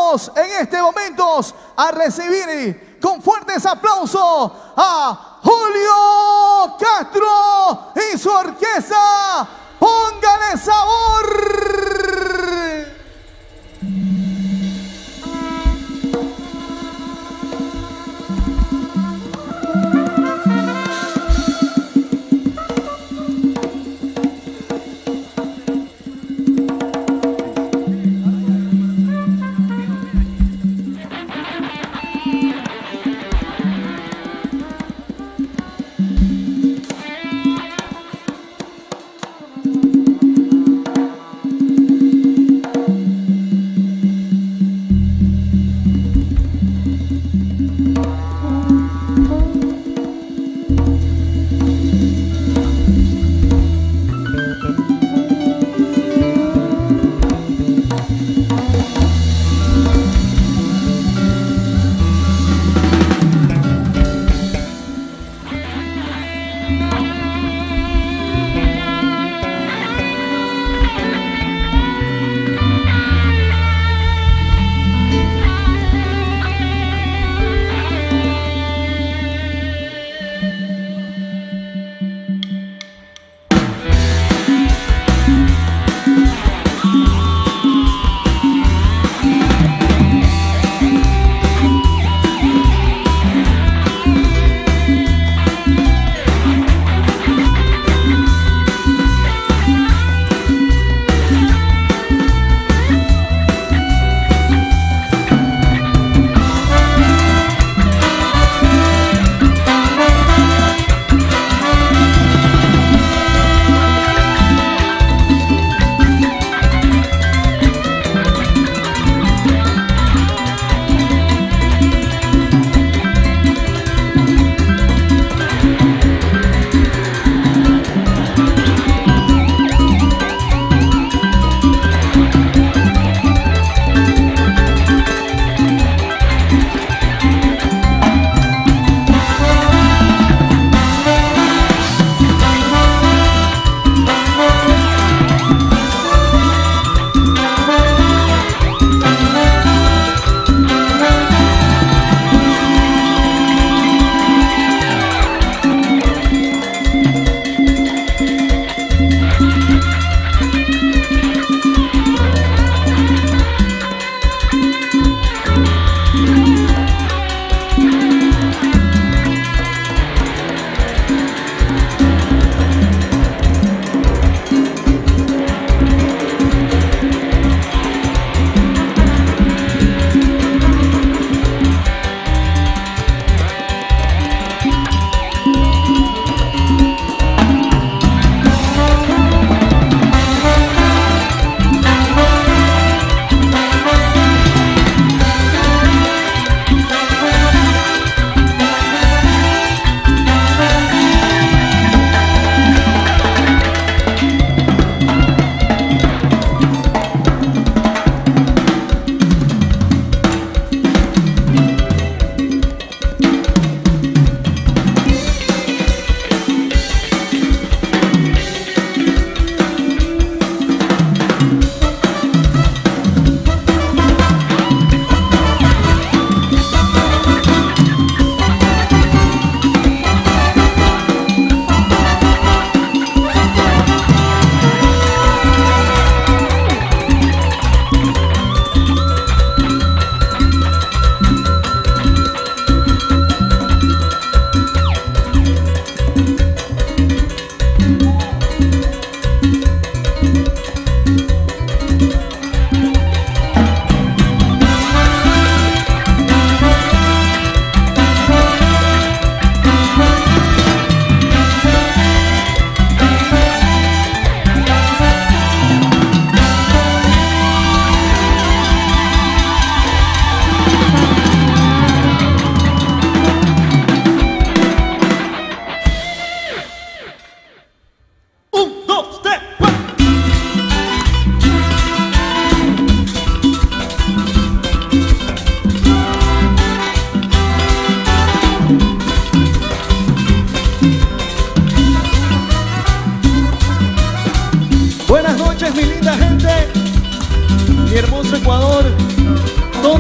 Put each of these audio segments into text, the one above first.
Vamos en este momento a recibir con fuertes aplausos a Julio Castro y su orquesta. ¡Póngale sabor!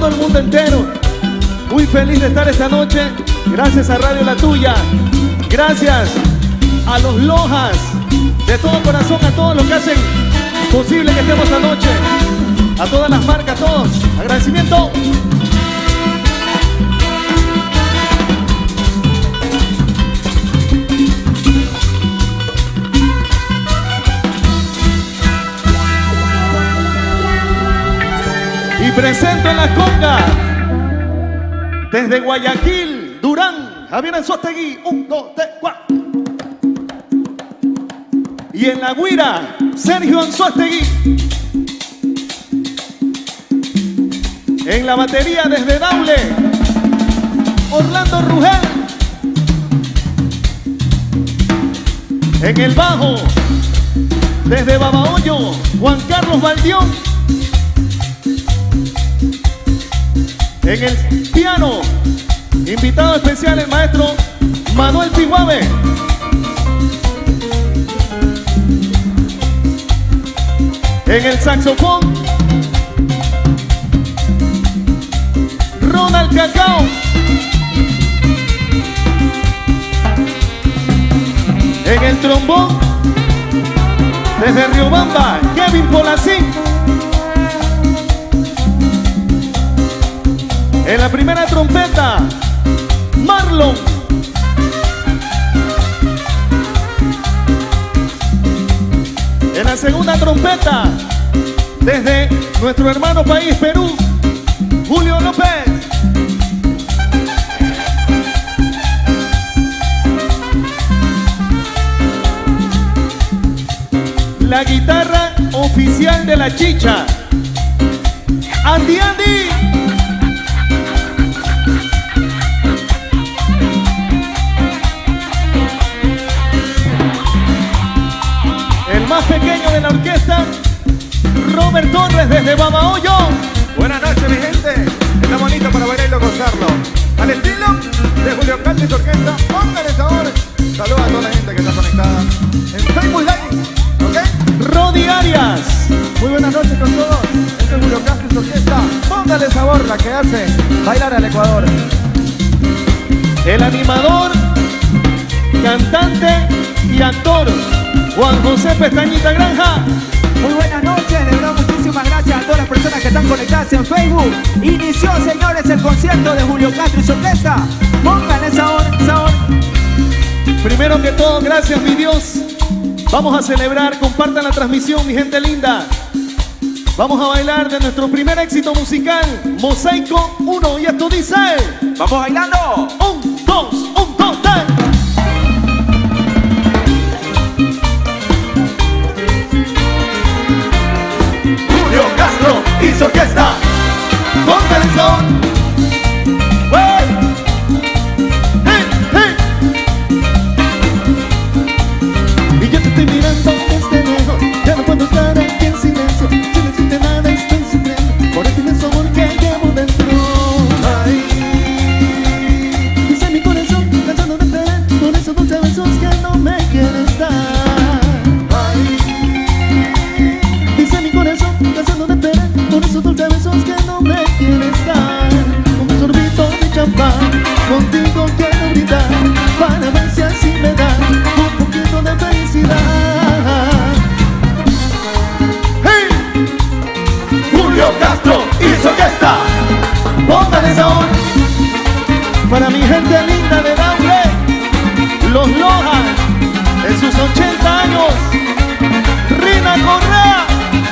todo el mundo entero. Muy feliz de estar esta noche. Gracias a Radio La Tuya. Gracias a los Lojas. De todo corazón a todos los que hacen posible que estemos esta noche. A todas las marcas, a todos. Agradecimiento. Y presento en la conga desde Guayaquil, Durán, Javier Anzuategui, 1, 2, 3, 4. Y en la Guira, Sergio Anzuategui. En la batería desde Daule, Orlando Rugel. En el bajo, desde Babahoyo, Juan Carlos Valdión. En el piano, invitado especial el maestro Manuel Piguave. En el saxofón, Ronald Cacao. En el trombón, desde Riobamba, Kevin Polasín. En la primera trompeta, Marlon. En la segunda trompeta, desde nuestro hermano país Perú, Julio López. La guitarra oficial de la chicha, Andy Andy. El más pequeño de la orquesta, Robert Torres desde Babahoyo. Buenas noches, mi gente. Está bonito para bailarlo, gozarlo. Al estilo de Julio Castro y su orquesta. Póngale sabor. Saludos a toda la gente que está conectada en Facebook Live. ¿Ok? Rodi Arias. Muy buenas noches con todos. Este es Julio Castro y su orquesta. Póngale sabor, la que hace bailar al Ecuador. El animador, cantante y actor, Juan José Pestañita Granja. Muy buenas noches, de verdad muchísimas gracias a todas las personas que están conectadas en Facebook. Inició, señores, el concierto de Julio Castro y su orquesta. Pónganle sabor, sabor. Primero que todo, gracias mi Dios. Vamos a celebrar, compartan la transmisión, mi gente linda. Vamos a bailar de nuestro primer éxito musical, Mosaico 1, y esto dice: ¡vamos bailando! 1, 2, 1, 2, 3. Julio Castro y su orquesta. Póngale son. Y yo te estoy mirando desde lejos, ya no puedo estar aquí en silencio. Si no existe nada estoy sufriendo por el inmenso amor que llevo dentro. Ay, dice mi corazón, cansado de esperar con esos dulces besos que no me quieres dar. Ay, dice mi corazón, cansado de esperar con esos dulces besos que no me quieres dar. Un sorbito de champán, contigo quiero brindar, para ver si así me da un poquito de felicidad. ¡Hey! Julio Castro y su orquesta. Póngale sabor. Para mi gente linda de Daule, los Lojas, en sus 80 años, Rina Correa.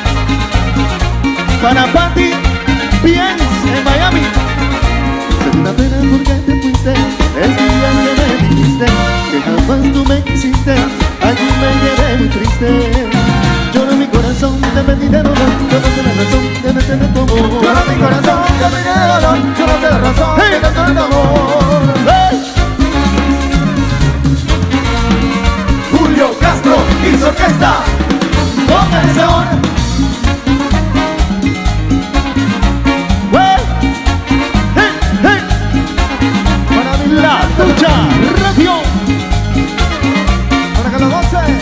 Para Patti Piens en Miami. Fue una pena porque te fuiste el día que me dijiste que jamás tú me quisiste. Allí me quedé muy triste. Lloro en mi corazón, te perdí de dolor. Yo no sé la razón de meterme tu amor. Llora mi corazón, te perdí de dolor. Yo no sé la razón de tanto amor. ¡Hey! Julio Castro y su orquesta. Póngale sabor. La Tuya Radio. Para que lo goce.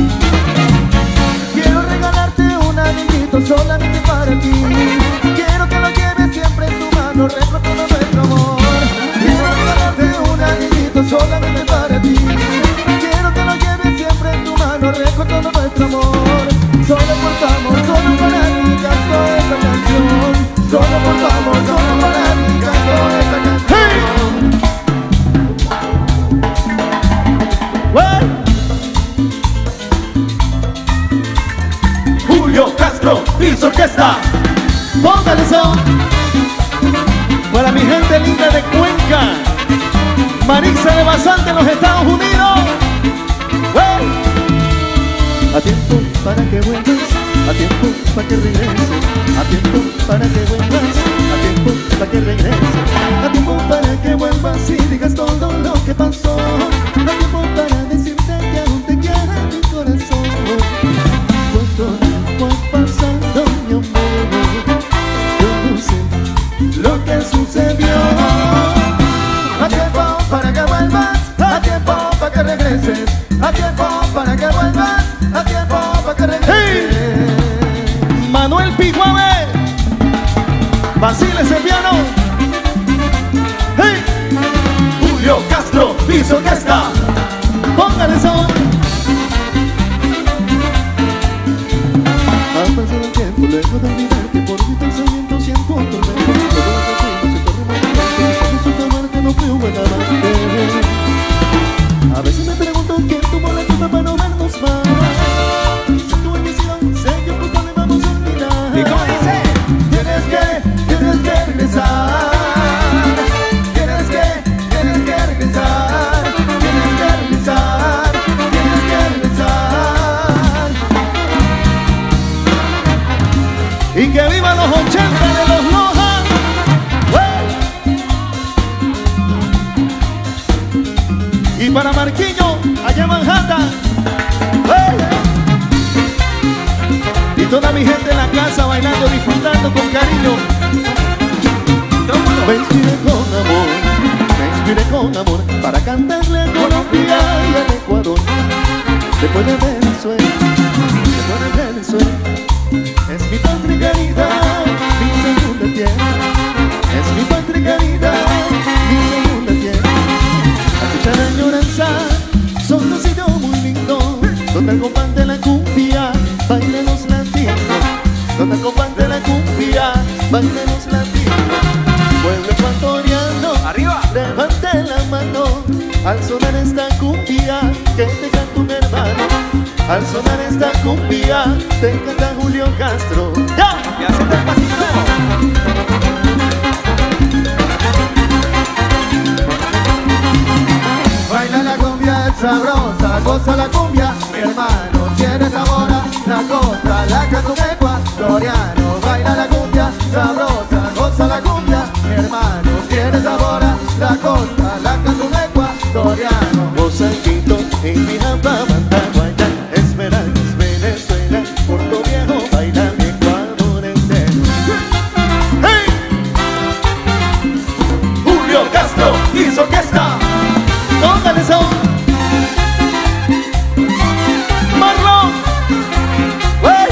Quiero regalarte un anillito solamente para ti. Quiero Póngale son. Para mi gente linda de Cuenca, Marisa de Basante en los Estados Unidos. ¡Hey! A tiempo para que vuelvas, a tiempo para que regreses, a tiempo para que vuelvas, a tiempo para que regreses, a tiempo para que vuelvas y digas todo lo que pasó, a tiempo para decirte que aún te quiere mi corazón. ¿Cuánto tiempo ha pasado, mi amor? Yo no sé lo que sucedió. A tiempo para que vuelvas, a tiempo para que regreses, a tiempo para que vuelvas, a tiempo para que regreses. ¡Hey! Manuel Piguave, Basile Serviano, ¡hey! Julio Castro y su orquesta. Póngale son. Ha pasado el tiempo, luego de olvidarte, por mi pensamiento siento un tormento. Todo lo que fuimos se torna más grande, quizás resulta mal que no fui un buen amante. A veces me pregunto quién tuvo la culpa para no vernos más. Si tu emisión sé que culpable vamos a olvidar. ¿Y cómo dice? Tienes que regresar. Tienes que regresar. Tienes que regresar. Tienes que regresar. Y que vivan los 80 de los Lojas. Y para Marquillo, allá en Manhattan. ¡Hey! Y toda mi gente en la casa bailando, disfrutando con cariño. Me inspiré con amor para cantarle a Colombia y al Ecuador. Después de Venezuela, es mi patria querida, mi segunda tierra. Es mi patria querida, mi segunda tierra. Escuchar la añoranza, son un sitio muy lindo, donde al compás de la cumbia bailan los latinos, donde al compás de la cumbia bailan los latinos. Pueblo ecuatoriano, arriba, levante la mano al sonar esta cumbia que te canta un hermano. Al sonar esta cumbia te canta Julio Castro. ¡Ya! y hace el pasito. Baila la cumbia es sabrosa, goza la cumbia, mi hermano, tiene sabor a la costa, la canta un ecuatoriano. Baila la cumbia sabrosa, goza la cumbia, mi hermano, tiene sabor a la costa, la canta un ecuatoriano. Mozambique, India, Mantaguaya, Esmeraldas, Venezuela, Puerto Viejo, baila mi Ecuador entero. ¡Hey! Julio Castro y su orquesta. Póngale son. Marlon. ¡Hey!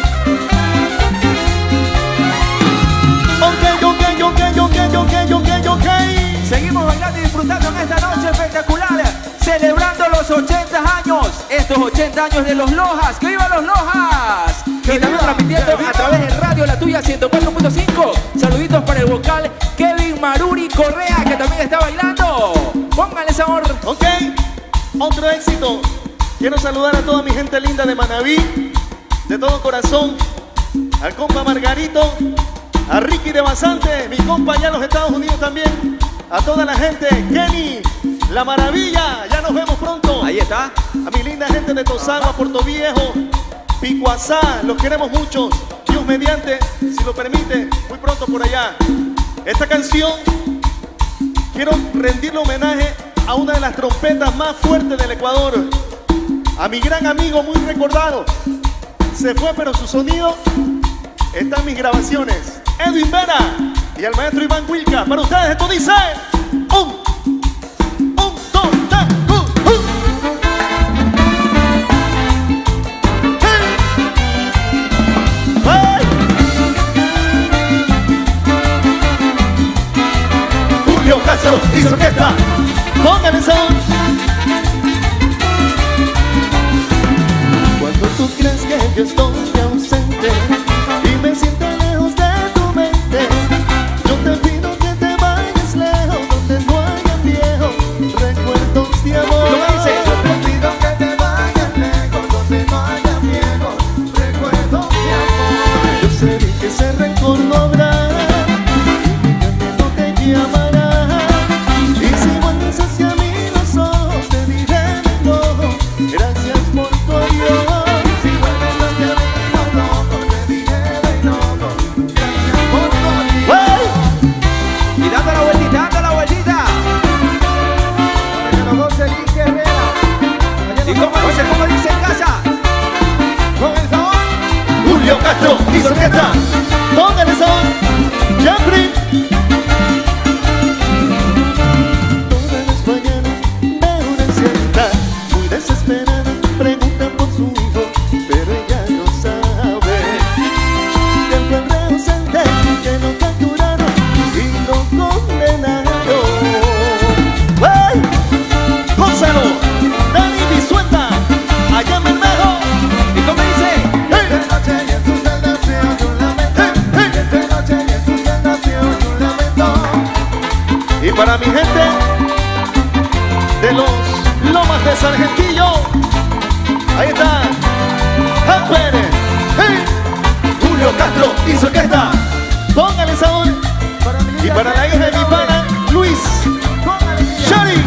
Ok. Seguimos bailando y disfrutando en esta noche espectacular, celebrando los 80 años, estos 80 años de los Lojas. ¡Que viva los Lojas! Y también transmitiendo a través de Radio La Tuya 104.5. Saluditos para el vocal Kevin Maruri Correa, que también está bailando. Pónganle sabor. Ok, otro éxito. Quiero saludar a toda mi gente linda de Manaví, de todo corazón, al compa Margarito, a Ricky de Basante, mi compa allá en los Estados Unidos también, a toda la gente, Kenny, La Maravilla, ya nos vemos pronto. Ahí está. A mi linda gente de Tosagua, Puerto Viejo, Picuazá, los queremos mucho. Dios mediante, si lo permite, muy pronto por allá. Esta canción, quiero rendirle homenaje a una de las trompetas más fuertes del Ecuador, a mi gran amigo muy recordado. Se fue, pero su sonido está en mis grabaciones. Edwin Vera y al maestro Iván Wilca. Para ustedes esto dice: un, dos, tres, hey. Julio Castro y su orquesta. Póngale son. Cuando tú crees que yo estoy ausente y me siento lejos de tu mente, yo te pido que te vayas lejos, donde no haya viejos recuerdos de amor. ¿Cómo dice? Yo te pido que te vayas lejos, donde no haya viejos recuerdos de amor. Yo sé bien que ese rencor no Jeffrey. Todas las mañanas veo una anciana muy desesperada, pregunta por su hijo, pero ella no sabe que fue el reusante que lo capturaron y lo condenaron. ¡Hey! Gonzalo, Dani Bisueta, allá en Bermejo. ¿Y cómo dice? Esta noche y en su celda se oye un lamento. Esta noche y en su celda se oye un lamento. Y para mi gente de los Lomas de Sargentillo, ahí está Juan Pérez, hey. Julio Castro hizo orquesta, póngale sabor. Y para la hija de mi pana Luis Shari.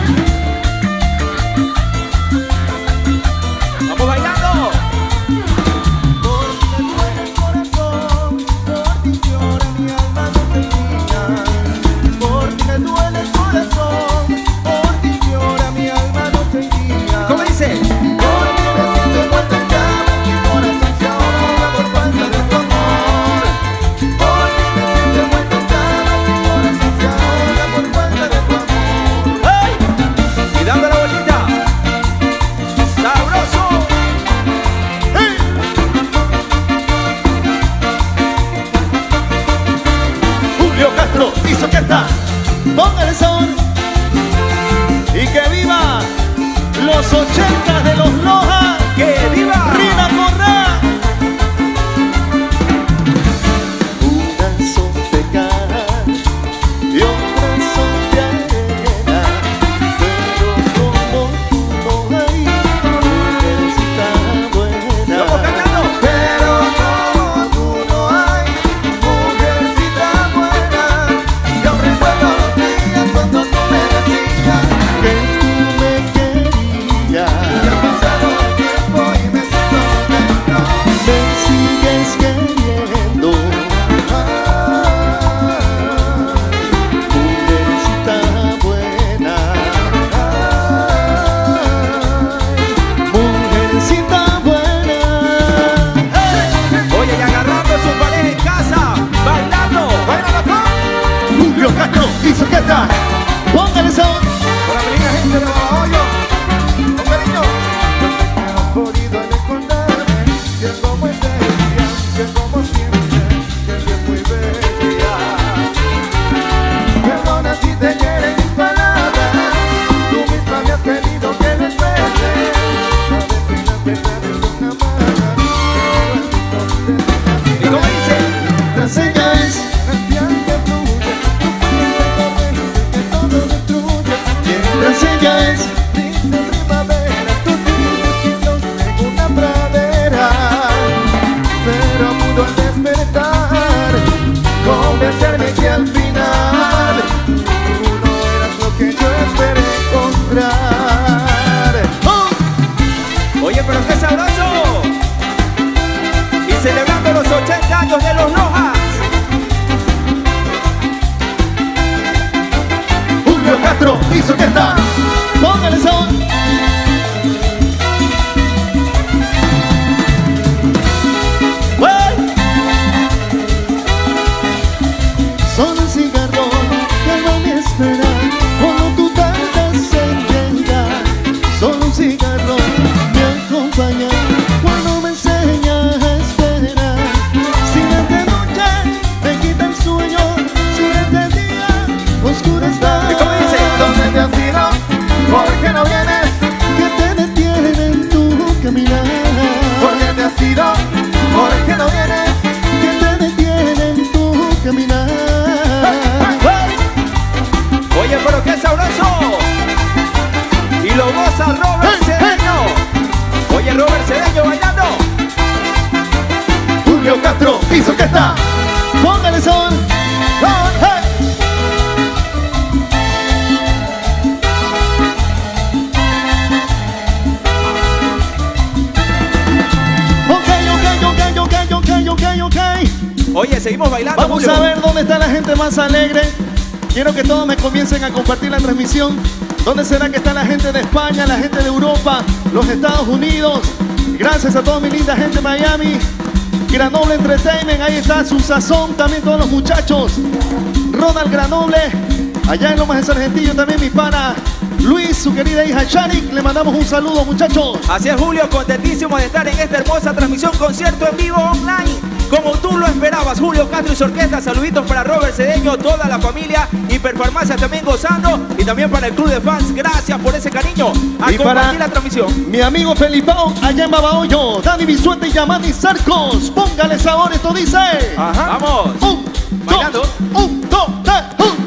Vamos bailando. Porque duele el corazón, por ti llora mi alma no termina. Porque duele el corazón, por ti llora mi alma no termina. ¿Cómo dice? Porque me siento envuelto en llamas, mi corazón se ahoga por falta de tu amor. Porque me siento envuelto en llamas, mi corazón se ahoga por falta de tu amor. Hey. Y dando la vueltita. Sabroso. Hey. Julio Castro hizo orquesta, póngale sabor. Y que viva los 80 de los Lojas. ¡Que viva! Rina Correa. Unas son de cal y otras son de arena, pero como tú no hay mujercita buena. ¡Vamos cantando! Pero como tú no hay mujercita buena. Yo recuerdo los días cuando tú me decías Que tú me querías, que ha pasado el tiempo y me siento contento. me sigues queriendo, mujercita buena, mujercita buena. Oye, y agarrando su pareja en casa, bailando. Julio Castro hizo orquesta, póngale sabor. Para la linda gente de Babahoyo, con cariño. Yo sé que no has podido recordarme, que como ese día, que como siempre, que es muy bella. Perdona si te hieren mis palabras, tú misma me has pedido que les bese. A veces las verdades son amargas, pero ¿Y cómo dice? La seña es el piel que fluye, tu fuiste corriente que todo destruye. la seña es Dice primavera, tú tienes cielos en una pradera. Pero pudo al despertar convencerme que al final tú no eras lo que yo esperé encontrar. Oye, pero qué sabroso. Y celebrando los 80 años de los Lojas. Julio Castro hizo orquesta, póngale sabor. ¡Wey! Solo un cigarro que no me espera, como tú tardas en llegar. Solo un cigarro me acompaña cuando me enseña a esperar. Si es de noche me quita el sueño, si es de día oscuro está. ¿Y cómo dice? ¿Dónde te has ido? ¿Por qué no vienes? Que te detiene en tu caminar. ¿Por qué te has ido? ¿Por qué no vienes? Que te detiene en tu caminar. Oye, pero qué sabroso. Y lo goza Robert Cedeño. Oye, Robert Cedeño bailando. Julio Castro hizo orquesta, póngale sabor. Hey. Ok. Oye, seguimos bailando. Vamos Julio. a ver dónde está la gente más alegre. Quiero que todos me comiencen a compartir la transmisión. ¿Dónde será que está la gente de España, la gente de Europa, los Estados Unidos? Gracias a toda mi linda gente de Miami. Granoble Entertainment, ahí está su sazón, también todos los muchachos. Ronald Granoble, allá en Lomas de Sargentillo también mi pana Luis, su querida hija Sharik, le mandamos un saludo, muchachos. Así es, Julio, contentísimo de estar en esta hermosa transmisión, concierto en vivo online, como tú lo esperabas. Julio Castro y su orquesta, saluditos para Robert Cedeño, toda la familia, Hiperfarmacia también gozando, y también para el club de fans, gracias por ese cariño, a y compartir la transmisión. Mi amigo Felipao, allá en Babahoyo, Dani Bisuete y Yamani Sarcos, póngale sabor, esto dice. Ajá. Vamos. Bailando. Un, dos, tres,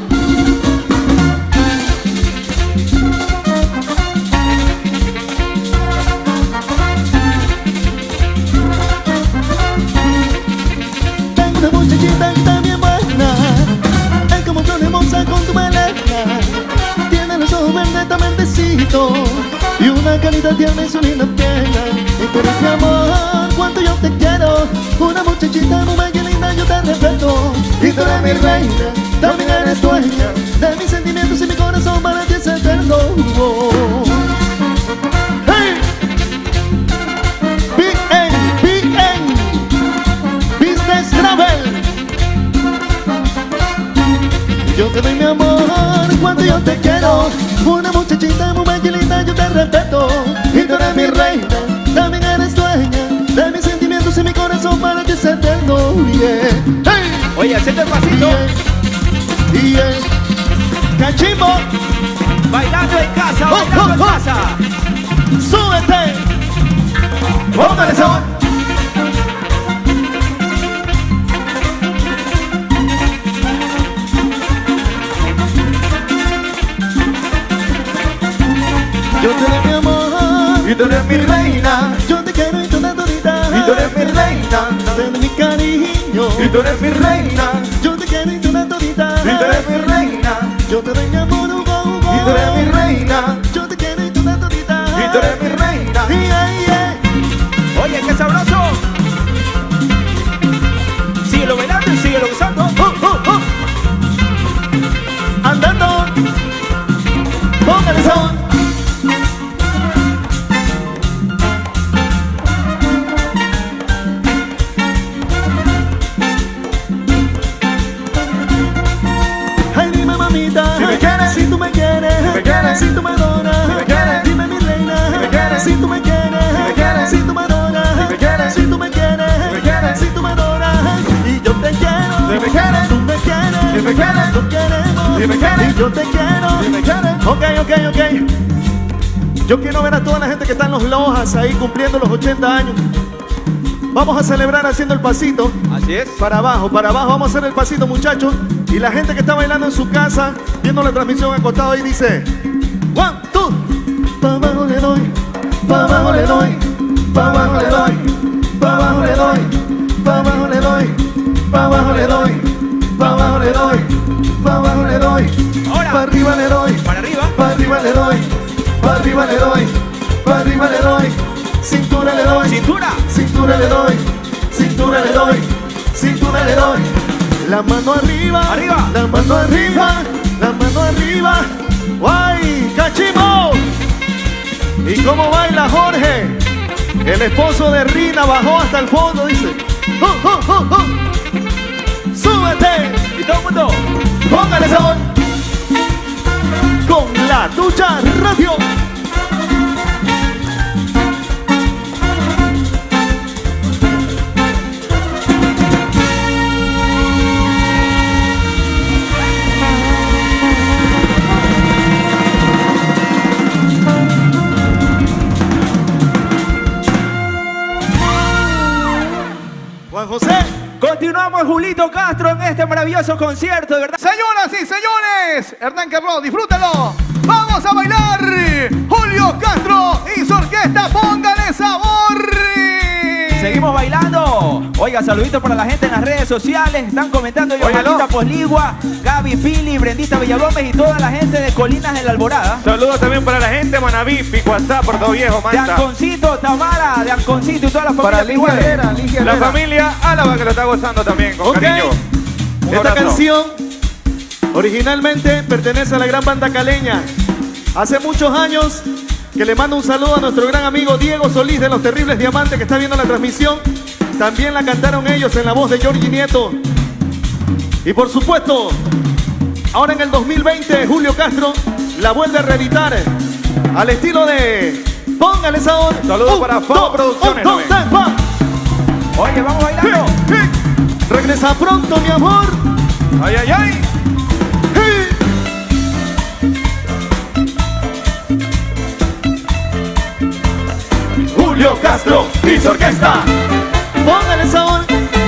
Una muchachita también buena, es como flor hermosa con tu melena. Tiene los ojos verdes tan verdecitos y una carita tierna en su linda pierna. Y tú eres mi amor, cuánto yo te quiero. Una muchachita muy bella y linda, yo te respeto. Y tú eres mi reina, también eres dueña de mis sentimientos y mi corazón para ti es eterno. ¡Hey! BN Business Travel. Yo te doy mi amor, cuando yo te quiero. Una muchachita muy bella y linda, yo te respeto. Y tú eres mi reina, también eres dueña de mis sentimientos y mi corazón para ti es eterno. Yeah. Hey. Oye, hacete el pasito. Yeah. Cachimbo. Bailando en casa, bailando en casa. Súbete. Póngale sabor. Yo te doy mi amor, Y tú eres mi reina, yo te quiero y tú te todita. y tú eres mi reina, Te doy mi cariño, y tú eres mi reina, yo te quiero y tú te todita. y tú eres mi reina, Yo te doy mi amor, y tú eres mi reina, yo te quiero y tú te todita. y tú eres mi reina. Oye, qué sabroso. Síguelo bailando y síguelo gozando. Andando, póngale sabor. Ay, dime mamita, Si me quieres, si tú me quieres, si me quieres, si tú me adoras, si me quieres, dime mi reina, si me quieres, si tú me quieres, si me quieres, si tú me adoras, si me quieres, si tú me quieres, si me quieres, si tú me adoras, y yo te quiero, si me quieres, tú me quieres, si me quieres, nos queremos, si me quieres, y yo te quiero, si me quieres. Ok. Yo quiero ver a toda la gente que está en los Lojas ahí cumpliendo los 80 años. Vamos a celebrar haciendo el pasito. Así es. Para abajo, vamos a hacer el pasito, muchachos. Y la gente que está bailando en su casa, viendo la transmisión acostado ahí, dice: 1, 2. Pa' abajo le doy, pa' abajo le doy, pa' abajo le doy, pa' abajo le doy, pa' abajo le doy, pa' abajo le doy, pa' abajo le doy, pa' abajo le doy, Ahora. pa' arriba le doy, Para arriba. pa' arriba le doy, pa' arriba le doy, pa' arriba le doy, cintura le doy, Cintura. cintura le doy, cintura le doy, cintura le doy. La mano arriba, Arriba. la mano arriba, la mano arriba. ¡Guay! ¡Cachimbo! ¿Y cómo baila Jorge? El esposo de Rina bajó hasta el fondo, dice: ¡súbete! Y todo el mundo. ¡Póngale sabor! Con la Tucha Radio. Juan José. Continuamos, Julito Castro, en este maravilloso concierto, de verdad. Señoras y señores, Hernán Carlos, disfrútalo. Vamos a bailar. Julio Castro y su orquesta, póngale sabor. Seguimos bailando. Oiga, saluditos para la gente en las redes sociales. Están comentando Óigalo. Johanita Posligua, Gaby Pili, Brendita Villalópez y toda la gente de Colinas de la Alborada. Saludos también para la gente de Manaví, Picuazá, Puerto Viejo, De Manta. Anconcito, Tamara, de Anconcito y toda la Para familia Ligia Piguave. Herrera, Ligia La Herrera. familia Álava que lo está gozando también, con Ok. cariño. Un Esta abrazo. canción originalmente pertenece a la gran banda caleña. Hace muchos años que le mando un saludo a nuestro gran amigo Diego Solís de Los Terribles Diamantes, que está viendo la transmisión. también la cantaron ellos en la voz de Georgie Nieto. Y por supuesto, ahora en el 2020, Julio Castro la vuelve a reeditar al estilo de Póngale Sabor. Saludos para Fabo Producciones. Oye, vamos bailando. Regresa pronto, mi amor. Ay, ay, ay. Julio Castro y su orquesta. Póngale sabor.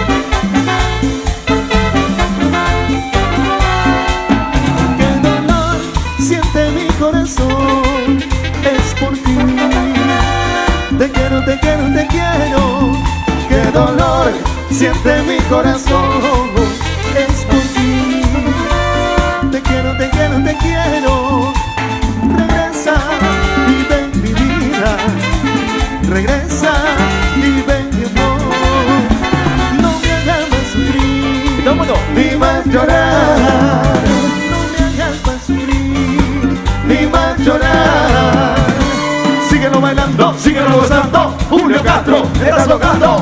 Qué dolor siente mi corazón, es por ti. Te quiero, te quiero, te quiero. Qué dolor siente mi corazón, es por ti. Te quiero, te quiero, te quiero. Regresa, vive en mi vida. Regresa, vive en mi amor. No me hagas más sufrir, ni más llorar. No me hagas más sufrir, ni más llorar. Síguelo bailando, síguelo gozando. Julio Castro, estás tocando.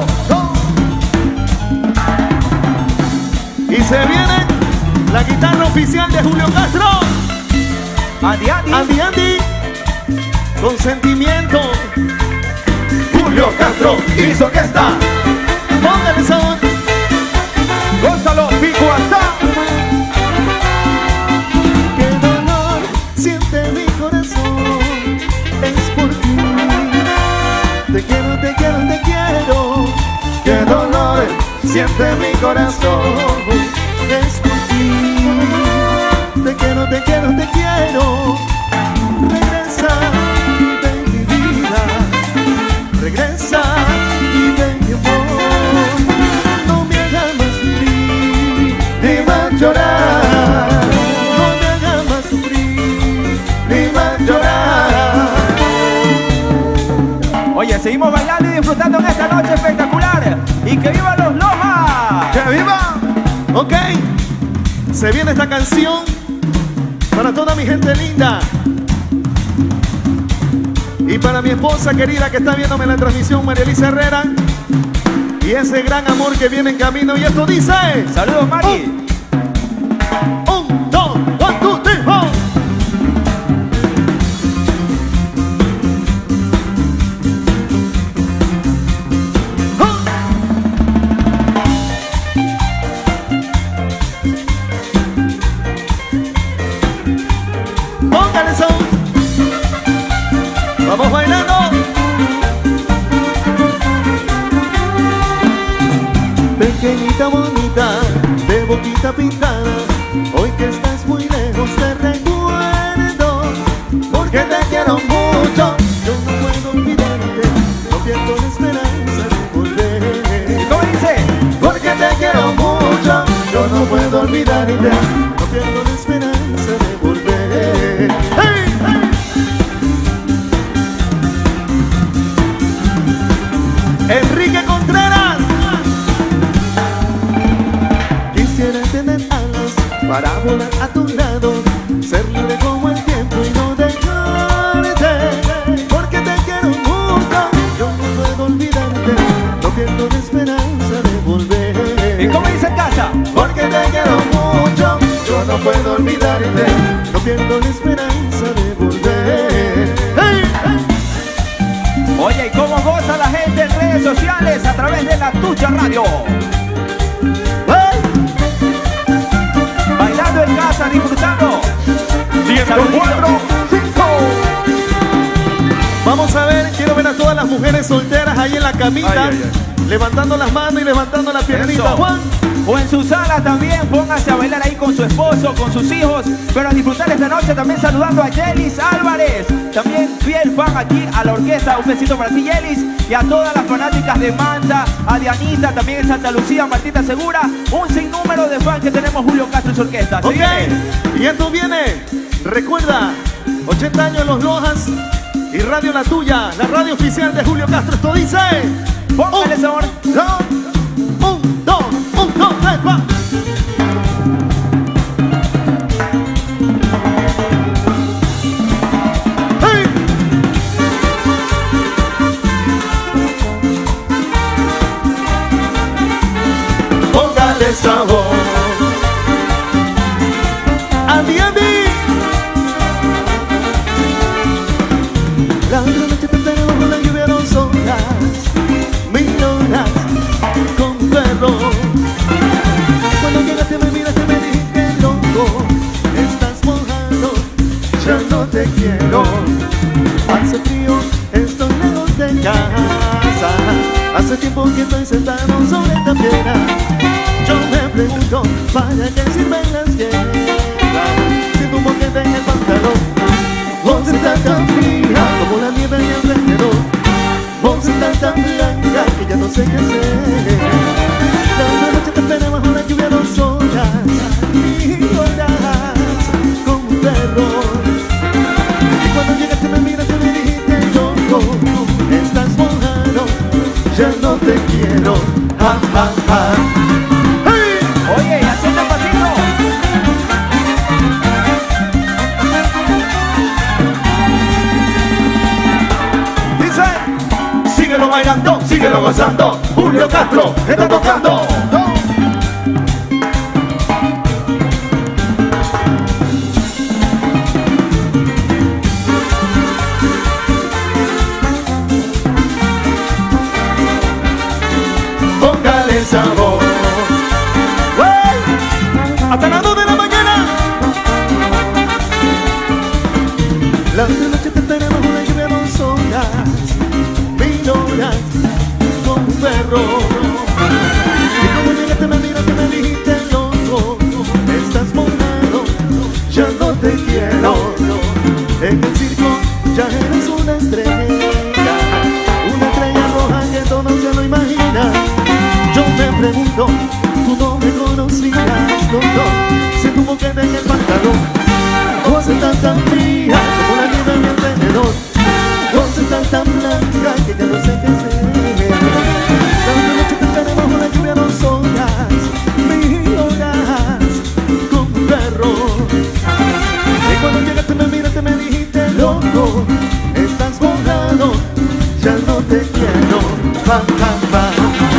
Y se viene la guitarra oficial de Julio Castro. Andy, Andy. Andy, Andy, con sentimiento. Julio Castro y su orquesta. Póngale sabor. Gonzalo Picuazá. Qué dolor siente mi corazón, es por ti. Te quiero, te quiero, te quiero. Qué dolor siente mi corazón, es por ti. Te quiero, te quiero, te quiero. Regresa, vive en mi vida. Regresa, vive en mi amor. No me hagas más sufrir, ni más llorar. No me hagas más sufrir, ni más llorar. Oye, seguimos bailando y disfrutando en esta noche espectacular. ¡Y que vivan los Lojas! ¡Que viva! Ok, se viene esta canción para toda mi gente linda. Y para mi esposa querida que está viéndome en la transmisión, María Elisa Herrera. Y ese gran amor que viene en camino. Y esto dice: Saludos, Mari. 1, 2, 1, 2, 3, 4. Póngale son. Vamos bailando. Pequeñita bonita, de boquita pintada, hoy que estás muy lejos te recuerdo, porque te quiero mucho, yo no puedo olvidarte, no pierdo la esperanza de volver. ¿Cómo dice? Porque te quiero mucho, yo no puedo olvidarte, no pierdo la esperanza de volver. ¡Hey! Enrique Contreras. Quisiera tener alas para volar a tu lado, ser libre como el tiempo y no dejarte, porque te quiero mucho, yo no puedo olvidarte, no pierdo la esperanza de volver. ¿Y cómo dice en casa? Porque te quiero mucho, yo no puedo olvidarte, no pierdo la esperanza de volver. ¡Hey! Oye, ¿y cómo goza la gente en redes sociales a través de La Tucha Radio? ¡Hey! Bailando en casa, disfrutando. 104, 5. Vamos a ver, quiero ver a todas las mujeres solteras ahí en la camita, Ay, ay, levantando las manos y levantando las piernitas. Eso. Juan, O en su sala también, póngase a bailar ahí con su esposo, con sus hijos, pero a disfrutar esta noche también saludando a Yelis Álvarez, también fiel fan aquí a la orquesta. Un besito para ti, Yelis, y a todas las fanáticas de Manta, a Dianita, también en Santa Lucía, Martita Segura, un sinnúmero de fans que tenemos Julio Castro y su orquesta. ¿Se ok, viene? y esto viene, recuerda, 80 años Los Lojas y Radio La Tuya, la radio oficial de Julio Castro. Esto dice: Póngale sabor. 1, 2, 1, 2, 3, 4. ¡Hey! sentados sobre esta piedra. Yo me pregunto, ¿para qué sirven las hierbas? Si tu boquete en el pantalón, vos estás tan fría como la nieve en el alrededor. Vos estás tan blanca que ya no sé qué hacer. La noche te espera bajo la lluvia 2 horas y horas como un perro. Y cuando llegaste me miraste y me dijiste, loco, estás mojado, ya no te quiero, ja, ja, ja. Oye, haciendo el pasito. Dice, síguelo bailando, síguelo gozando. Julio Castro está tocando. Póngale sabor. Hasta las 2 de la mañana. La noche te espera bajo la lluvia 2 horas, 1000 horas como un perro. Y cuando llegaste me miraste y me dijiste, loco, estás mojado, ya no te quiero. En el circo ya eres una estrella roja que todo se lo imagina. Yo me pregunto, tú no me conocías, no, si tu boquete en el pantalón. Vos estás tan fría como la nieve a mi alrededor. Vos estás tan blanca que ya no sé qué hacer. La noche te espera bajo la lluvia 2 horas, 1000 horas como un perro. Y cuando llegaste me miraste y me dijiste, loco, estás mojado, ya no te quiero, ja, ja, ja.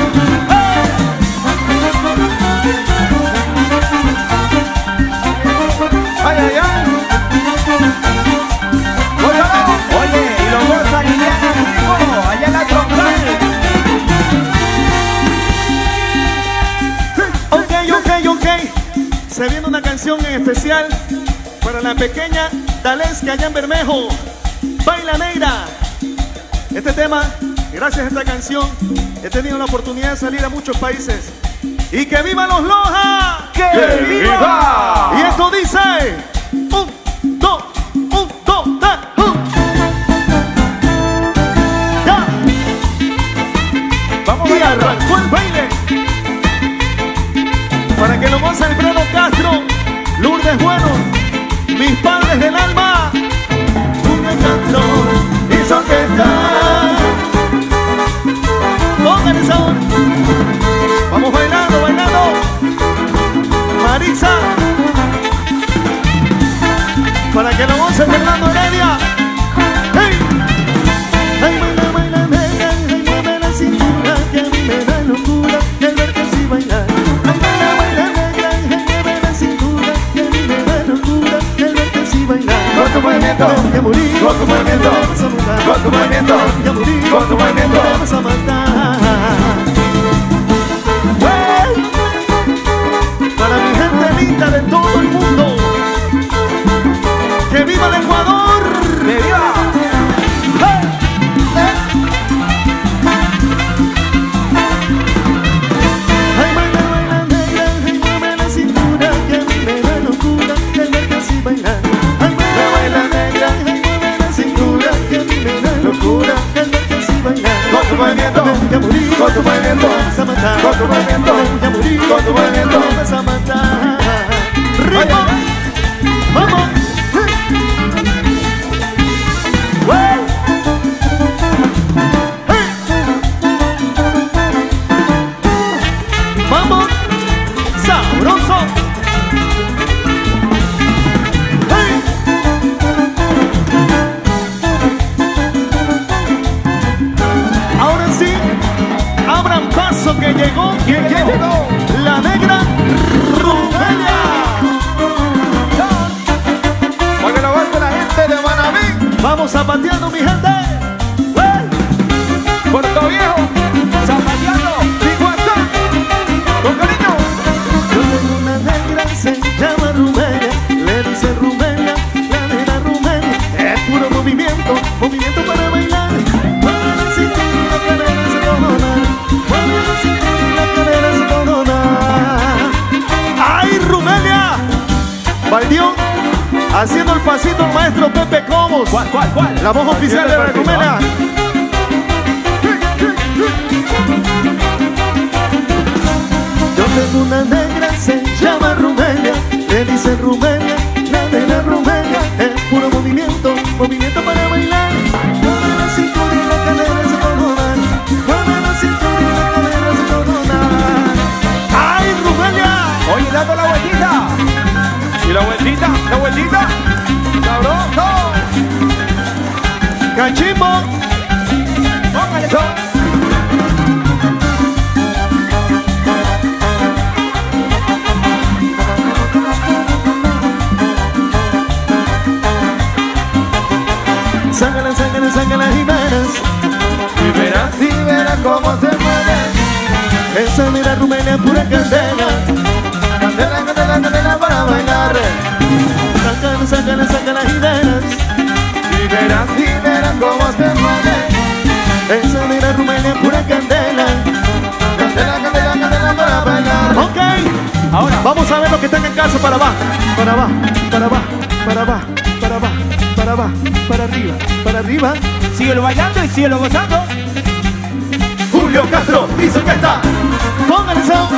Ay, ay, ay. Oye, y los dos alineados, rico, allá en la troncal. Ok. Se viene una canción en especial para la pequeña Daleska allá en Bermejo. Baila Negra. Este tema, gracias a esta canción, he tenido la oportunidad de salir a muchos países. ¡Y que vivan los Lojas! ¡Que viva! Y esto dice: 1, 2, 1, 2, 3, ¡ya! Vamos Y a arrancó el baile. Para que lo goce Alfredo Castro, Lourdes Bueno, mis padres del alma, Lourdes Castro y su orquesta. Pónganle sabor. Vamos bailando, bailando. Marisa. Para que lo goce Fernando Heredia. ¡Hey! Ay, baila, baila, negra, ay, mueve la cintura, que a mí me da locura el verte así bailar. Ay, baila, baila, negra, ay, mueve la cintura, que a mí me da locura el verte así bailar. Con tu movimiento, ya morí, con tu movimiento, me vas a matar. con tu movimiento, Ya morí, con tu movimiento. me vas a matar. Hey. Para mi gente linda de todo el mundo, ¡que viva el Ecuador! ¡Que viva! ¡Hey! Ay, baila, baila, negra, ay, mueve la cintura, que a mí me da locura el verte así bailar. Ay, baila, baila, negra, ay, mueve la cintura, que a mí me da locura el verte así bailar. Con tu movimiento, Ya morí, con tu movimiento, me vas a matar. con tu movimiento, Ya morí, con tu movimiento. me vas a matar. ¡Ritmo! ¡Vamos! ¡Hey! ¡Vamos! ¡Sabroso! ¡Hey! Ahora sí, abran paso que llegó. ¿Quién llegó? La negra Rubelia. Baldión, haciendo el pasito el maestro Pepe Cobos. ¿Cuál? La voz oficial de la Rumela. Yo tengo una negra, se llama Rumelia. Le dicen Rumelia, la de la Rumelia. Es puro movimiento, movimiento para bailar. Mueve la cintura y la cadera se coronan. Mueve la cintura y la cadera se coronan. ¡Ay, Rumelia! Oye, dando la vueltita. Y la vueltita. ¡Sabroso! ¡Cachimbo! Póngale son. Sácala y verás cómo se mueve. Esa mira Rumelia pura candela. Candela para bailar. Sácala y verás cómo se mueve. Esa mira Rumelia pura candela. Candela para bailar. Ok, ahora vamos a ver lo que están en casa. Para abajo, para arriba. Síguelo bailando y síguelo gozando. Julio Castro dice que está. Póngale eso.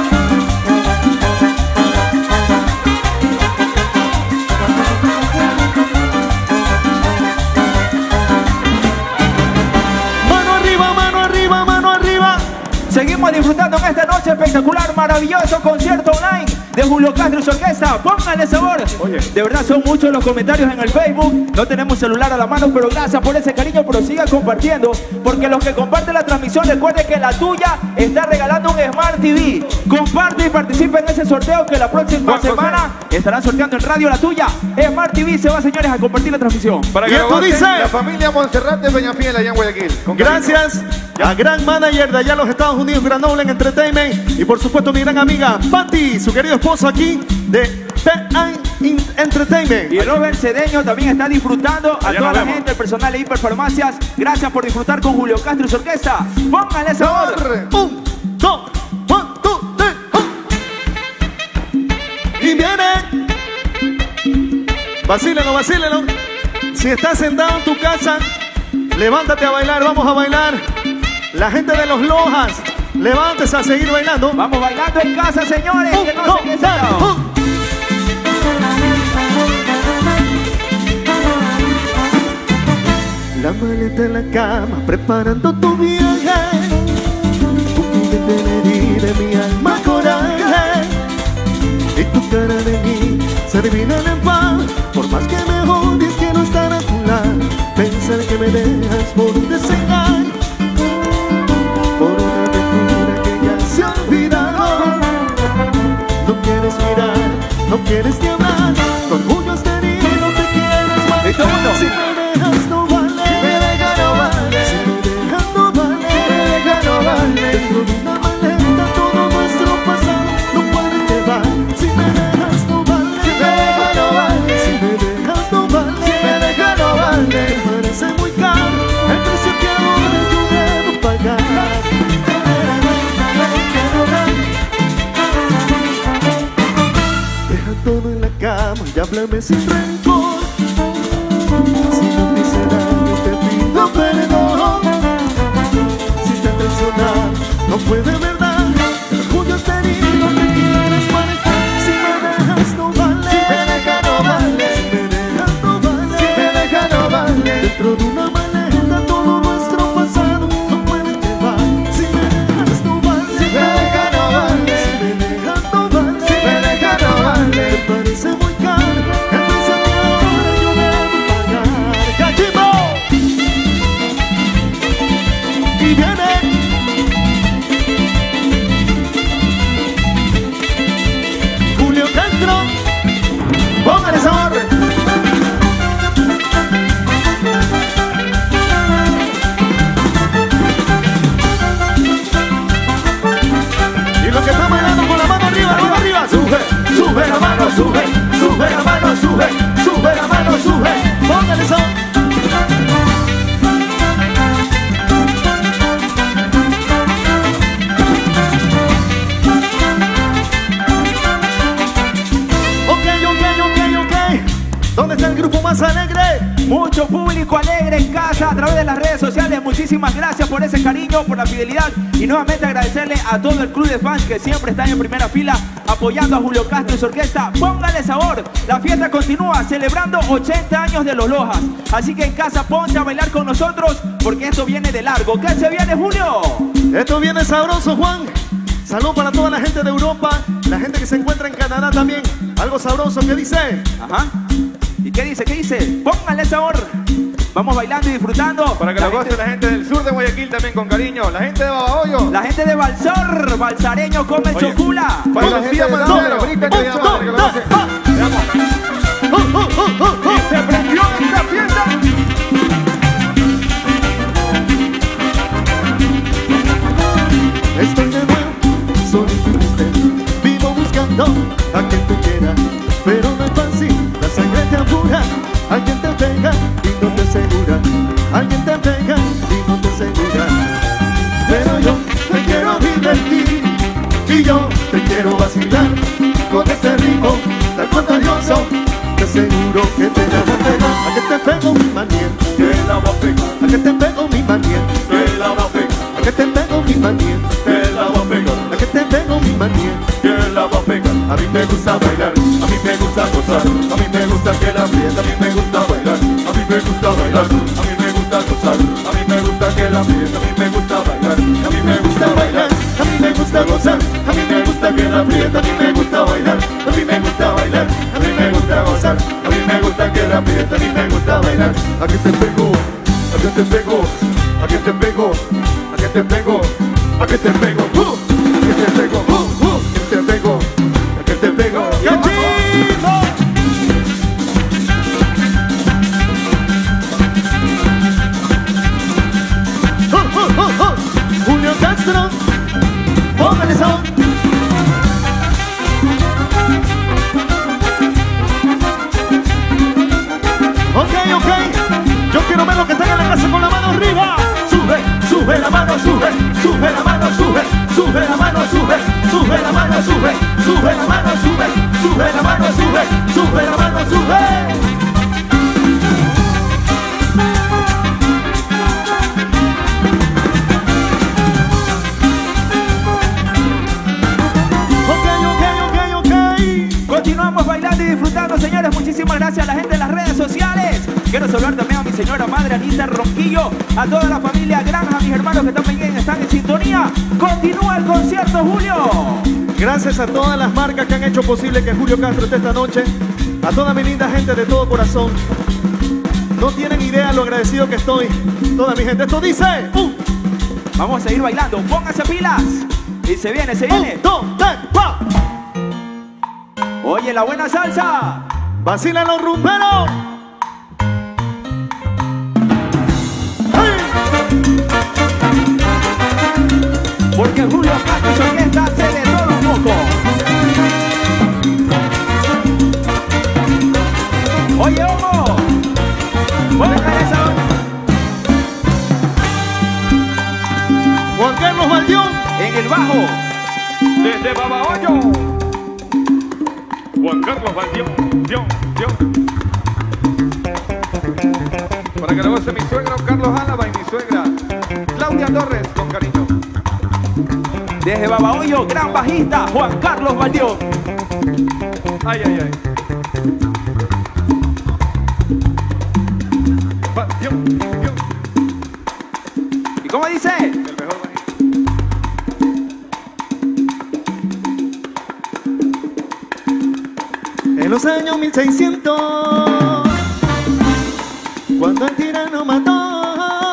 Mano arriba. Seguimos disfrutando en esta noche espectacular, maravilloso concierto online de Julio Castro y su orquesta. Pónganle sabor. Oye, de verdad son muchos los comentarios en el Facebook. No tenemos celular a la mano, pero gracias por ese cariño. Pero siga compartiendo, porque los que comparten la transmisión, recuerden que la tuya está regalando un Smart TV. Comparte y participa en ese sorteo que la próxima semana estarán sorteando en radio la tuya. Smart TV se va, señores, a compartir la transmisión. Para que lo gocen la familia Monserrat de Peñafiel allá en Guayaquil. Gracias a gran manager de allá en los Estados Unidos, Granoble Entertainment, y por supuesto mi gran amiga Patti, su querido esposo aquí de PA Entertainment. Y el Robert Cedeño también está disfrutando. A toda la gente, el personal de Hiperfarmacias, gracias por disfrutar con Julio Castro y su orquesta. Pónganle sabor. 1, 2, 1, 2, 3, y viene. Vacílelo. Si estás sentado en tu casa, levántate a bailar, vamos a bailar. La gente de los Lojas, levántese a seguir bailando. Vamos bailando en casa, señores, que no se queden sentados. La maleta en la cama, preparando tu viaje. Un juguete de mi alma coraje. Y tu cara de mí se adivina en pan. Por más que me odies, quiero estar a tu lado. Pensar que me dejas por un desengaño, por una aventura que ya se ha olvidado. No quieres mirar, no quieres ni hablar. Con orgullo has tenido, te quieres matar. Si me dejas no vale, si me dejas no vale, si me dejas no vale, si me dejas no vale. Dentro de una maleta todo nuestro pasado no puede quedar. Si me dejas no vale, si me dejas no vale, si me dejas no vale, si me dejas no vale. Me parece muy caro el precio que ahora yo debo pagar. Deja todo en la cama y háblame sin rencor. Si no te hice daño te pido perdón. Si te he traicionado no fue de verdad. El orgullo has tenido, te quieres manejar. Si me dejas no vale, si me dejas no vale, si me dejas no vale, si me dejas no vale. Dentro de una maleta todo nuestro pasado no puede quedar. Si me dejas no vale, si me dejas no vale, si me dejas no vale, si me dejas no vale. Me parece muy caro el precio que ahora yo debo pagar. ¡Cachimbo! Y viene. ¿Dónde está el grupo más alegre? Mucho público alegre en casa a través de las redes sociales. Muchísimas gracias por ese cariño, por la fidelidad y nuevamente agradecerle a todo el club de fans que siempre están en primera fila apoyando a Julio Castro y su orquesta. Póngale sabor, la fiesta continúa celebrando 80 años de Los Lojas. Así que en casa ponte a bailar con nosotros porque esto viene de largo. ¿Qué se viene, Julio? Esto viene sabroso, Juan. Salud para toda la gente de Europa, la gente que se encuentra en Canadá también. Algo sabroso, ¿qué dice? Ajá. ¿Y qué dice? ¿Qué dice? Póngale sabor. Vamos bailando y disfrutando. Para que lo goce la gente del sur de Guayaquil también con cariño. La gente de Babahoyo. La gente de Balsor, Balsareño come Oye, chocula. para la gente de Balsor, ahorita que llama, que lo goce. Veamos. Y se prendió esta fiesta. Estoy de nuevo, solito y triste, vivo buscando a quien tú quieras, pero no es fácil, la sangre te apura, alguien te pega y no te asegura, alguien te pega y no te asegura, pero yo te quiero divertir y yo te quiero vacilar con este ritmo tan contagioso, te aseguro que te la voy a pegar, a que te pego mi manía, Que la va a pegar, a que te pego mi manía, que la va a pegar, a que te pego mi manía. que la va a pegar, A que te pego mi manía, que la va a pegar. A mí me gusta bailar, a mí me gusta gozar, a mí me gusta que la aprieta, a mí me gusta bailar, a mí me gusta bailar, a mí me gusta gozar, a mí me gusta que la aprieta, a mí me gusta bailar, a mí me gusta bailar, a mí me gusta gozar, a mí me gusta que la aprieta, a mí me gusta bailar, a mí me gusta bailar, a mí me gusta gozar, a mí me gusta que la aprieta, a mí me gusta bailar. A que te pego, a que te pego, a que te pego, a que te pego, a que te pego, a que te pego, a que te pego, a que te pego. ¡Qué chido! Julio Castro, póngale son. Ok, yo quiero ver lo que están en la casa con la mano arriba. Sube la mano, sube la mano, sube la mano, sube la mano, sube la mano, sube la mano, sube la mano, sube. Ok. Continuamos bailando y disfrutando, señores. Muchísimas gracias a la gente de las redes sociales. Quiero saludar también a mi señora madre Anita Ronquillo, a toda la familia Granja, a mis hermanos que también están en sintonía. Continúa el concierto, Julio. Gracias a todas las marcas que han hecho posible que Julio Castro esté esta noche. A toda mi linda gente de todo corazón. No tienen idea lo agradecido que estoy. Toda mi gente. Esto dice... Vamos a seguir bailando. Pónganse pilas. Y se viene, se viene. 1, 2, 3, 4. Oye, la buena salsa. Vacilan los rumberos. Porque Julio Castro y su orquesta hace de todo un poco. Oye, Homo. Póngale esa. Juan Carlos Valdión. En el bajo. Desde Babahoyo, Juan Carlos Valdión, Dion. Para que lo goce mi suegro Carlos Álava y mi suegra Claudia Torres, con cariño. Desde Babahoyo, gran bajista, Juan Carlos Valdión. Ay. Valdión. ¿Y cómo dice? El mejor bajista. En los años 1600, cuando el tirano mató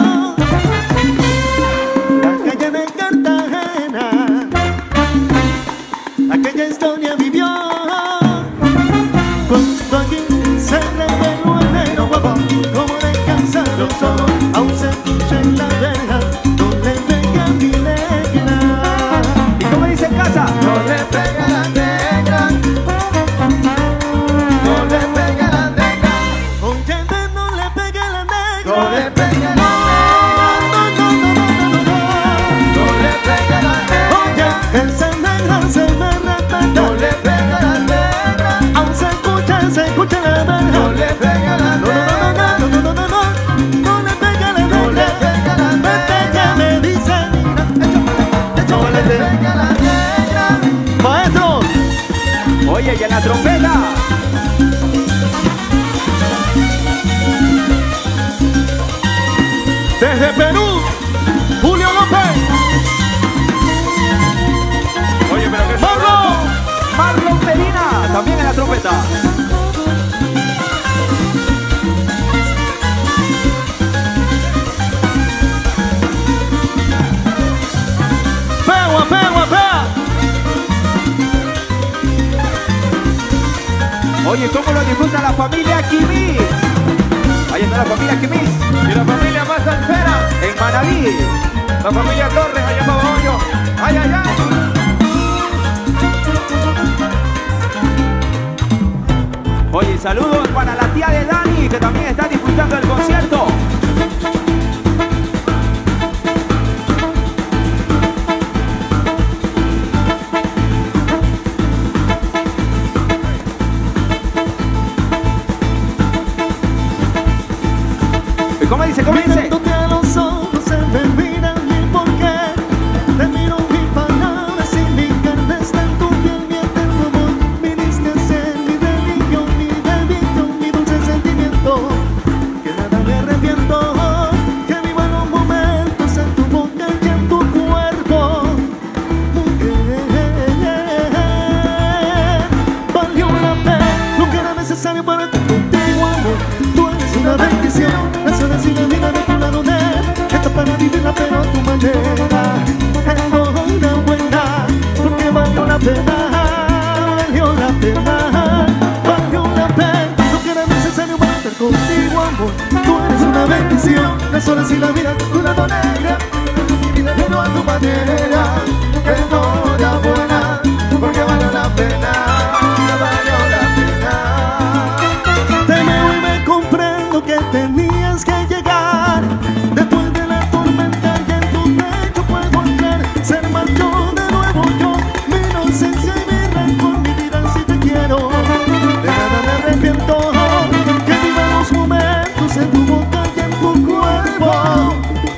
la calle de Cartagena, aquella historia vivió. Cuando aquí se reveló el negro guapo, como descansaron solo, aún se escucha en la verja, no le pega ni negra. ¿Y cómo dice en casa? No le pega a la negra. No le pega a la negra. Oye, no le pega la negra. No le pega trompeta. Desde Perú, Julio López. Oye, pero que Marlon Medina, también en la trompeta. Pegua, pegua, pegua. Oye, ¿cómo lo disfruta la familia Kimis? Ahí está la familia Kimis. Y la familia más salsera, En Manaví. la familia Torres, allá para Babollo. ¡Ay, ay, ay! Oye, saludos para la tía de Dani, que también está disfrutando del concierto. ¿Cómo dice? ¿Cómo dice? Mirándote a los ojos se me miran mil por qué. Te miro mis palabras y mi carne está en tu piel, mi eterno amor. Viniste a ser mi religión, mi bendición, mi dulce sentimiento. Que nada me arrepiento, que viva los momentos en tu boca y en tu cuerpo. Valió la pena, lo que era necesario para estar contigo, amor. Tú eres una bendición. Si la vida de tu lado está para vivirla pero a tu manera. Enhorabuena, porque valió la pena, valió la pena, valió la pena. Lo que era necesario para estar contigo, amor. Tú eres una bendición. Las horas y la vida de tu lado negra, pero a tu manera. Enhorabuena, porque valió la pena, valió la pena. Te veo y me comprendo que tenías que llegar. Después de la tormenta y en tu pecho puedo entrar. Ser más yo de nuevo yo, mi inocencia y mi rencor, mi vida si te quiero. De nada me arrepiento, que viva los momentos en tu boca y en tu cuerpo.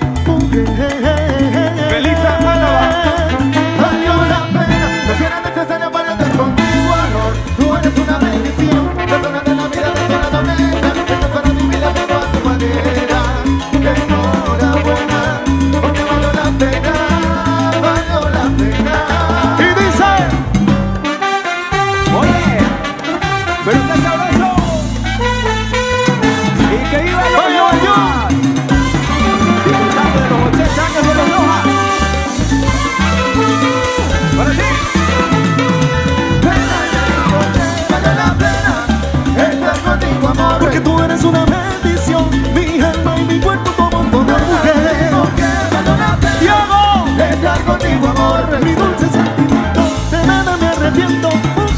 ¡Feliz Málaga! Valió la pena, lo que era necesario para estar contigo, amor. Tú eres una bendición, persona de la vida de toda la meta. Esto para vivirla pero a tu manera. Enhorabuena, porque valió la pena, valió la pena. Y dice, Oye, pero está sabroso. Y que viva los Lojas. Disfrutando de los 80 años de los Lojas. Ahora sí. valió la pena estar contigo, amor. Porque tú eres una bendición, mi alma y mi cuerpo como un mujer. Porque valió la pena Diego, estar contigo, amor. Mi dulce sentimiento, de nada me arrepiento, mujer.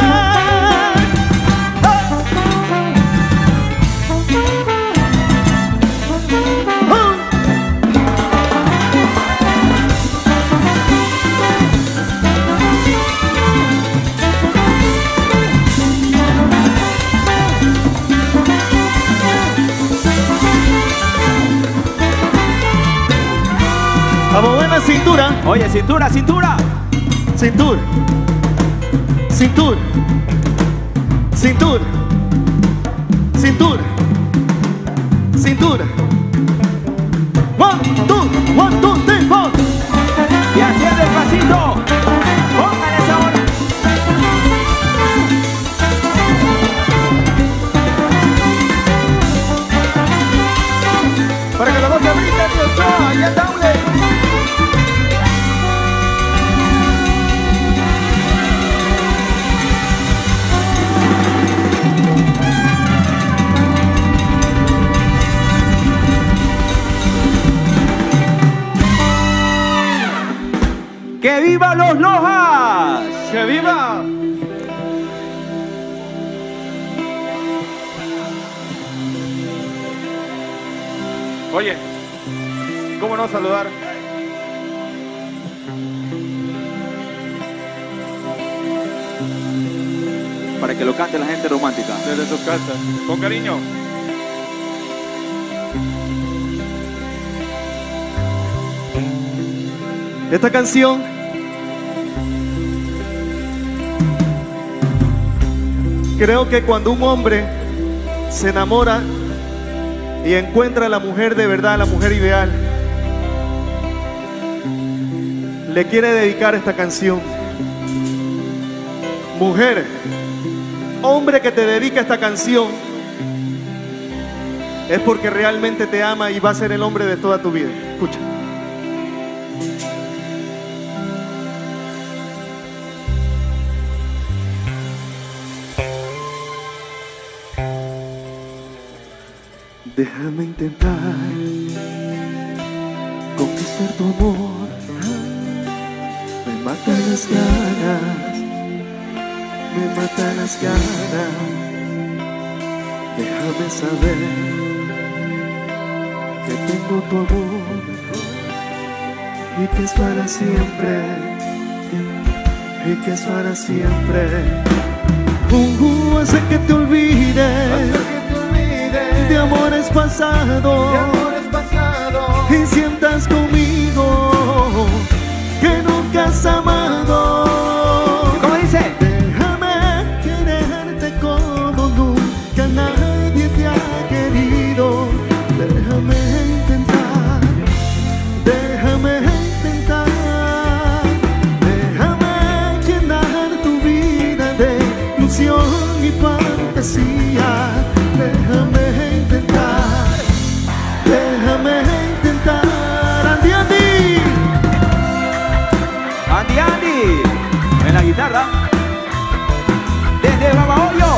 Vamos, buena cintura. Oye, cintura, cintura. Cintura, cintura, cintura, cintura, cintura. 1, 2, 3, 4. Y así es despacito. Póngale esa hora. Para que los dos se brinquen, Dios Ochoa, y el doble. ¡Que viva los Lojas! ¡Que viva! Oye, ¿cómo no saludar? Para que lo cante la gente romántica. Desde sus casas, con cariño. Esta canción Creo que cuando un hombre se enamora y encuentra a la mujer de verdad, la mujer ideal, le quiere dedicar esta canción. Mujer, hombre que te dedica esta canción es porque realmente te ama y va a ser el hombre de toda tu vida. Escucha. Déjame intentar conquistar tu amor. Me matan las ganas, me matan las ganas. Déjame saber que tengo tu amor y que es para siempre, y que es para siempre. Hace que te olvides de amores pasados, y sientas conmigo que nunca has amado. ¿Cómo dice? Déjame quererte como nunca nadie te ha querido. Déjame intentar, déjame intentar, déjame llenar tu vida de ilusión y fantasía. Déjame intentar, déjame intentar. Andy, Andy. Andy, Andy. En la guitarra. Desde Babahoyo.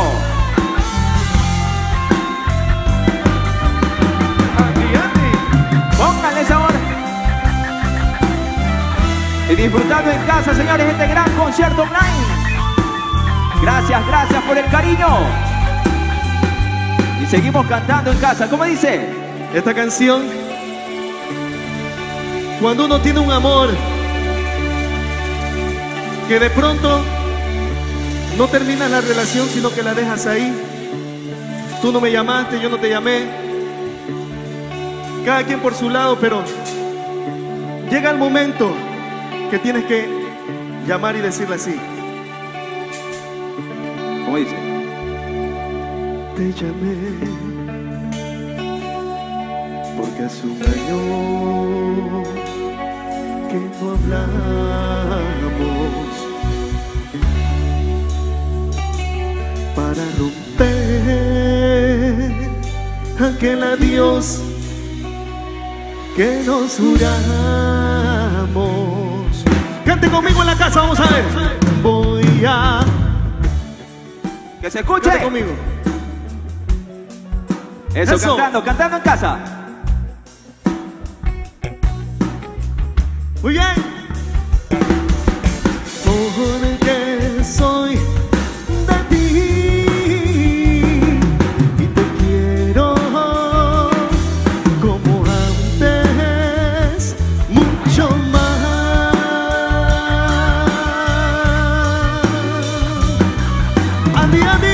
Andy, Andy. Pónganle sabor. Y disfrutando en casa, señores, este gran concierto online. Gracias, gracias por el cariño. Y seguimos cantando en casa. ¿Cómo dice? Esta canción, cuando uno tiene un amor que de pronto no termina la relación, sino que la dejas ahí. Tú no me llamaste, yo no te llamé. Cada quien por su lado, pero llega el momento que tienes que llamar y decirle así. ¿Cómo dice? Te llamé porque hace un año que no hablamos, para romper aquel adiós que nos juramos. Cante conmigo en la casa, vamos a ver. Voy a... Que se escuche. Cante conmigo. Eso, Eso. cantando en casa. Muy bien. Porque soy de ti y te quiero como antes, mucho más. Andy, Andy.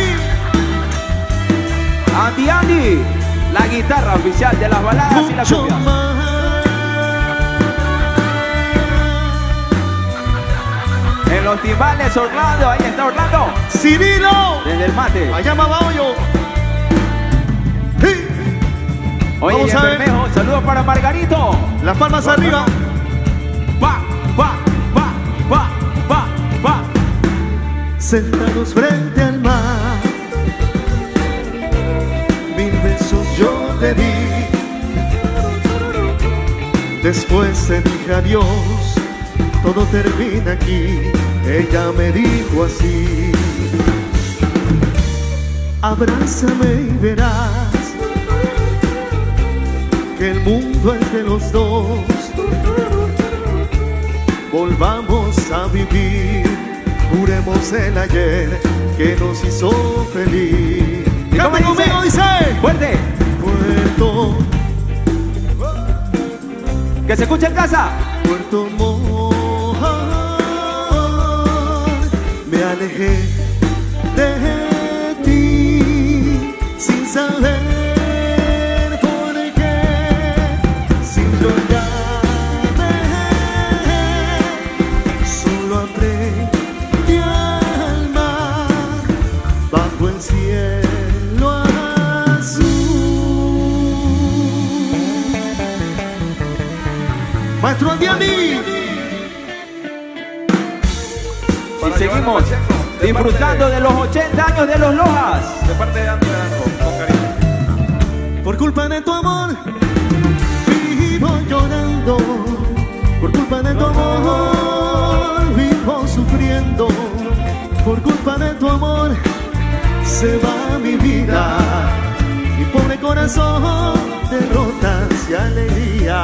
Andy, Andy. La guitarra oficial de las baladas y las Mucho cumbias. más. En los timbales, Orlando. Ahí está Orlando. Cirilo. Desde el mate. Allá Babahoyo. Sí. Oye, Vamos y a en ver. Bermejo, saludos para Margarito. Las palmas arriba. Pa, pa, pa, pa, pa, pa. Sentados frente al mar, mil besos yo te di. Después te dije adiós, todo termina aquí. Ella me dijo así: abrázame y verás que el mundo es de los dos. Volvamos a vivir, juremos el ayer que nos hizo feliz. ¿Y cómo Cante conmigo, dice: Fuerte. Puerto, Que se escuche en casa. Puerto Montt. Me alejé de ti sin saber por qué, sin llorarme, solo aprendí al mar bajo el Maestro Andiani. Y seguimos disfrutando de los 80 años de los Lojas. De parte de Andy Naranjo, con cariño. Por culpa de tu amor, vivo llorando. Por culpa de tu amor, vivo sufriendo. Por culpa de tu amor, se va mi vida. Mi pobre corazón, derrotas y alegría.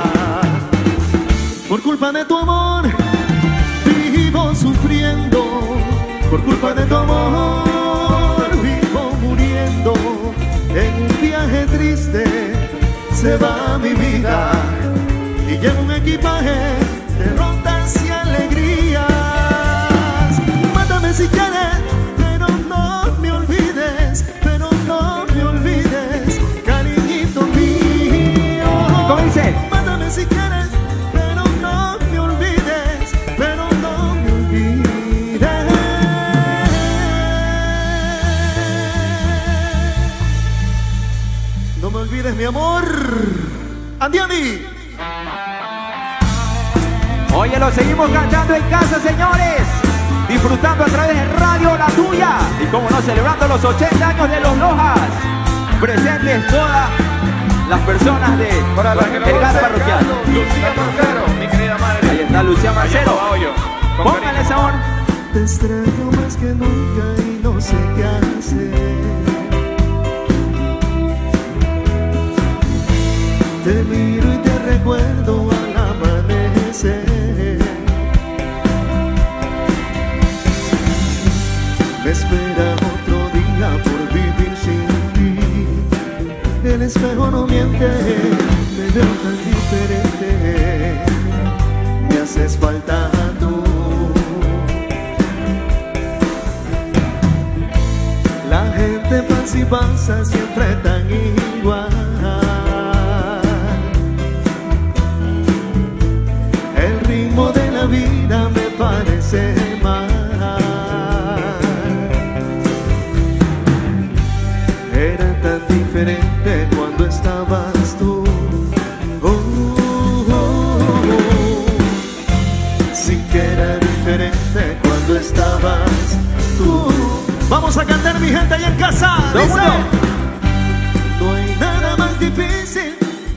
Por culpa de tu amor, vivo sufriendo. Por culpa de tu amor, vivo muriendo. En un viaje triste se va mi vida y llevo un equipaje de derrotas y alegrías. Mátame si quieres, pero no me olvides, pero no me olvides, cariñito mío. ¿Cómo dice? Mátame si quieres, pero no me olvides, pero no me olvides. No me olvides, mi amor. Andiani. Oye, lo seguimos cantando en casa, señores. Disfrutando a través de Radio La Tuya. Y como no, celebrando los 80 años de los Lojas. Presentes todas las personas de Para la que el gas parroquial. Lucía Mancero, mi querida madre. Ahí está Lucía Mancero. Póngale sabor. Te extraño más que nunca y no sé qué hacer. Te miro y te recuerdo al amanecer. Me espera otro día por vivir sin ti. El espejo no miente, me veo tan diferente. Me haces falta tú. La gente pasa y pasa siempre tan igual. El ritmo de la vida me parece mal. Era tan diferente cuando estabas tú. Sí que era diferente cuando estabas tú. Vamos a cantar, mi gente, ahí en casa. Dice, no hay nada más difícil.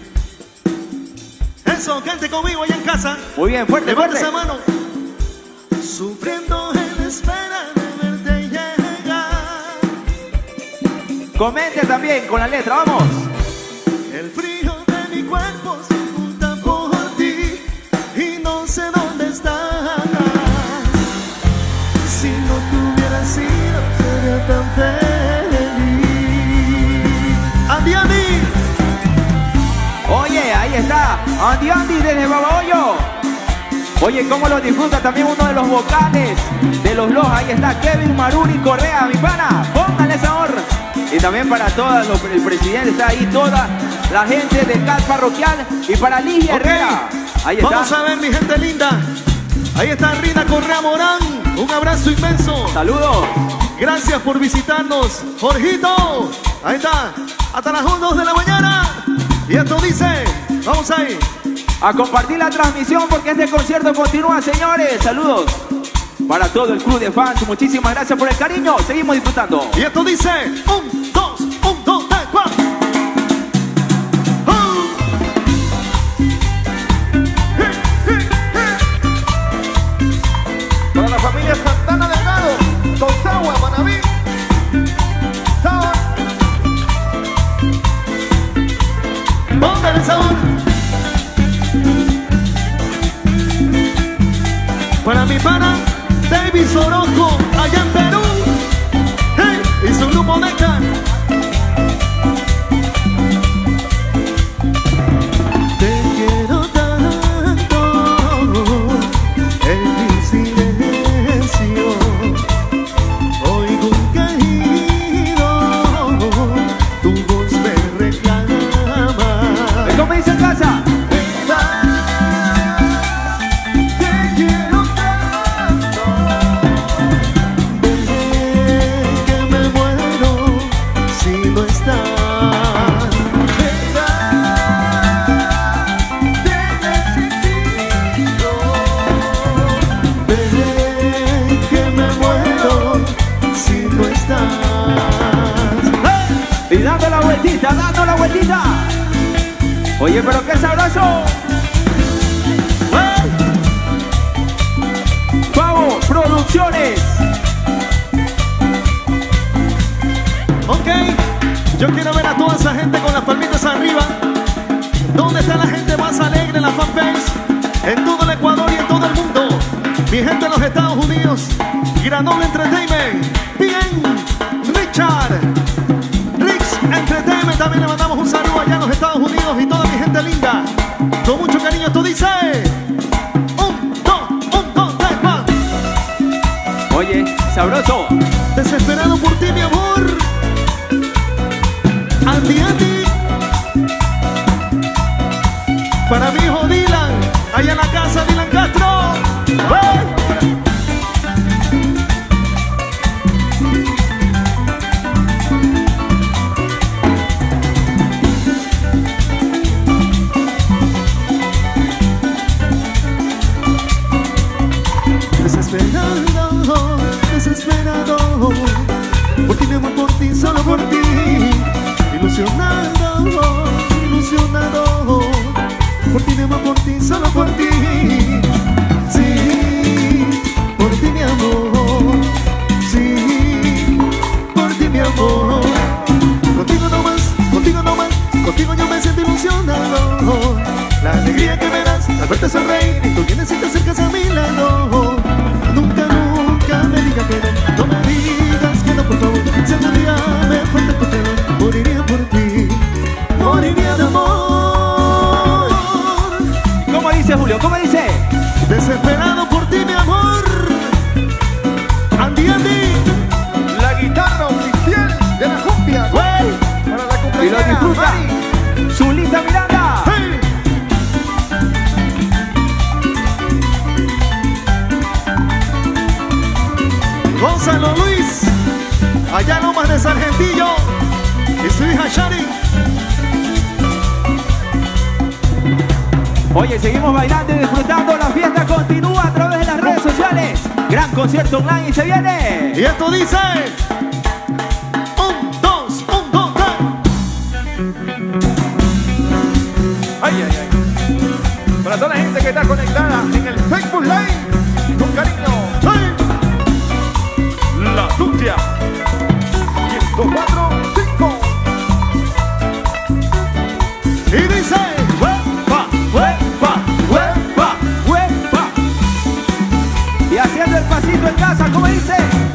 Eso, gente conmigo ahí en casa. Muy bien, fuerte, Levanta fuerte. esa mano. Sufriendo en espera de verte llegar. Comente también con la letra, vamos. El frío de mi cuerpo se junta por ti y no sé dónde estás. Si no te hubiera sido, sería tan feliz. Andiani. Oye, ahí está Andy desde Babahoyo. Oye, cómo lo disfruta también uno de los vocales de los Lojas. Ahí está Kevin Maruri Correa, mi pana. Póngale sabor. Y también para todos el presidente está ahí, toda la gente del CAS parroquial. Y para Ligia Herrera. Ahí está. Vamos a ver, mi gente linda. Ahí está Rina Correa Morán. Un abrazo inmenso. Saludos. Gracias por visitarnos, Jorgito. Ahí está. Hasta las 2 de la mañana. Y esto dice, vamos ahí. A compartir la transmisión porque este concierto continúa, señores. Saludos para todo el club de fans. Muchísimas gracias por el cariño. Seguimos disfrutando. Y esto dice, 1, 2, 3, 4. Para la familia Santana Delgado, Tosagua, Manaví. Sabor. Póngale sabor. Para mi pana David Orozco, allá en Perú. Hey, y su grupo Neca. Te quiero tanto en mi silencio. Oigo un quejido, tu voz me reclama. ¿Cómo dice en casa? Que me muero Y dando la vueltita, dando la vueltita. Oye, pero qué sabroso. Pavo Producciones. Ok, yo quiero ver a toda esa gente con las palmitas arriba. ¿Dónde está la gente más alegre en la fanpage? En todo el Ecuador y en todo el mundo. Mi gente en los Estados Unidos. Granola Entertainment. Bien, Richard. Rix Entertainment. También le mandamos un saludo allá en los Estados Unidos y toda mi gente linda. Con mucho cariño. Esto dice: 1, 2, 3, 4. Oye, sabroso. Desesperado por ti, mi amor. Andy. Para mi hijo Dylan, allá en la casa, Dylan Castro. Desesperado, desesperado, por ti, mi amor, por ti, solo por ti. Ilusionado, ilusionado, por ti, mi amor, por ti, solo por ti. Sí, por ti, mi amor. Sí, por ti, mi amor. Contigo no más, contigo yo me siento ilusionado. La alegría que me das al verte sonreír y tú vienes y te acercas a mi lado. Nunca, nunca me digas que no, no me digas que no, por favor. Si algún día me falta tu pelo, moriría por ti, moriría de amor. ¿Cómo dice Julio? ¿Cómo dice? Desesperado por ti, mi amor. Andy. La guitarra oficial de la cumbia. Para la cumpleañera. Y lo disfruta Zulita Miranda. Hey. Gonzalo Luis, allá en Lomas de Sargentillo, y su hija Shari. Oye, seguimos bailando y disfrutando. La fiesta continúa a través de las redes sociales. Gran concierto online y se viene. Y esto dice: 1, 2, 3. Ay. Para toda la gente que está conectada en el Facebook Live, con cariño. Hey. La Tuya 104.5. Y dice: ¡Huepa! ¡Huepa! ¡Huepa! ¡Huepa! Y haciendo el pasito en casa, ¿cómo dice?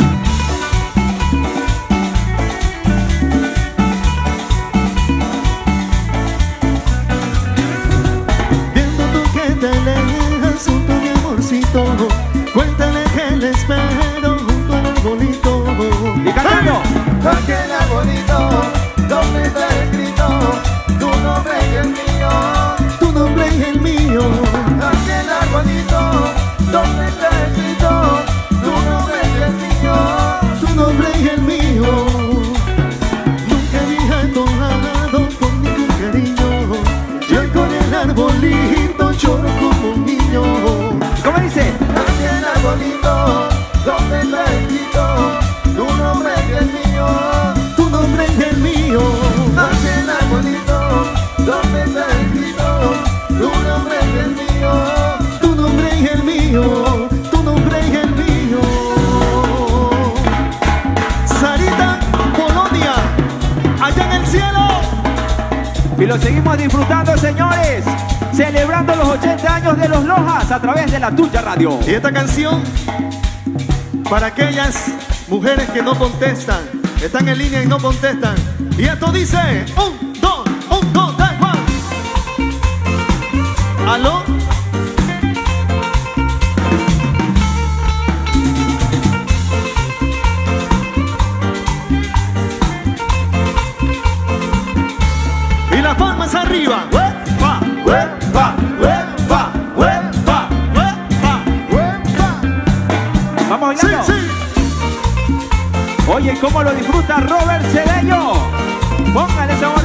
viendo tú que te alejas junto a mi amorcito, cuéntale que le espero junto al arbolito. Y cantando. Aquel arbolito donde está escrito tu nombre y el mío. Tu nombre y el mío. Aquel arbolito donde está escrito tu nombre y el mío. Tu nombre y el mío. Nunca había entonado con ningún cariño. Yo con el arbolito lloro como un niño. ¿Cómo dice? Aquel arbolito donde está escrito tu nombre y el mío. Tu nombre y el mío. Aquel arbolito donde está escrito tu nombre y el mío. Tu nombre y el mío. Tu nombre y el mío. Sarita, Polonia, allá en el cielo. Y lo seguimos disfrutando, señores. Celebrando los 80 años de los Lojas a través de La Tuya Radio. Y esta canción para aquellas mujeres que no contestan, están en línea y no contestan. Y esto dice: 1, 2, 3, 4. ¿Aló? Y las palmas arriba. ¡Huepa! ¡Huepa! ¡Huepa! ¡Huepa! ¡Huepa! Vamos Sí, bailando. sí. Oye, ¿cómo lo disfruta Robert Cedeño? Póngale sabor.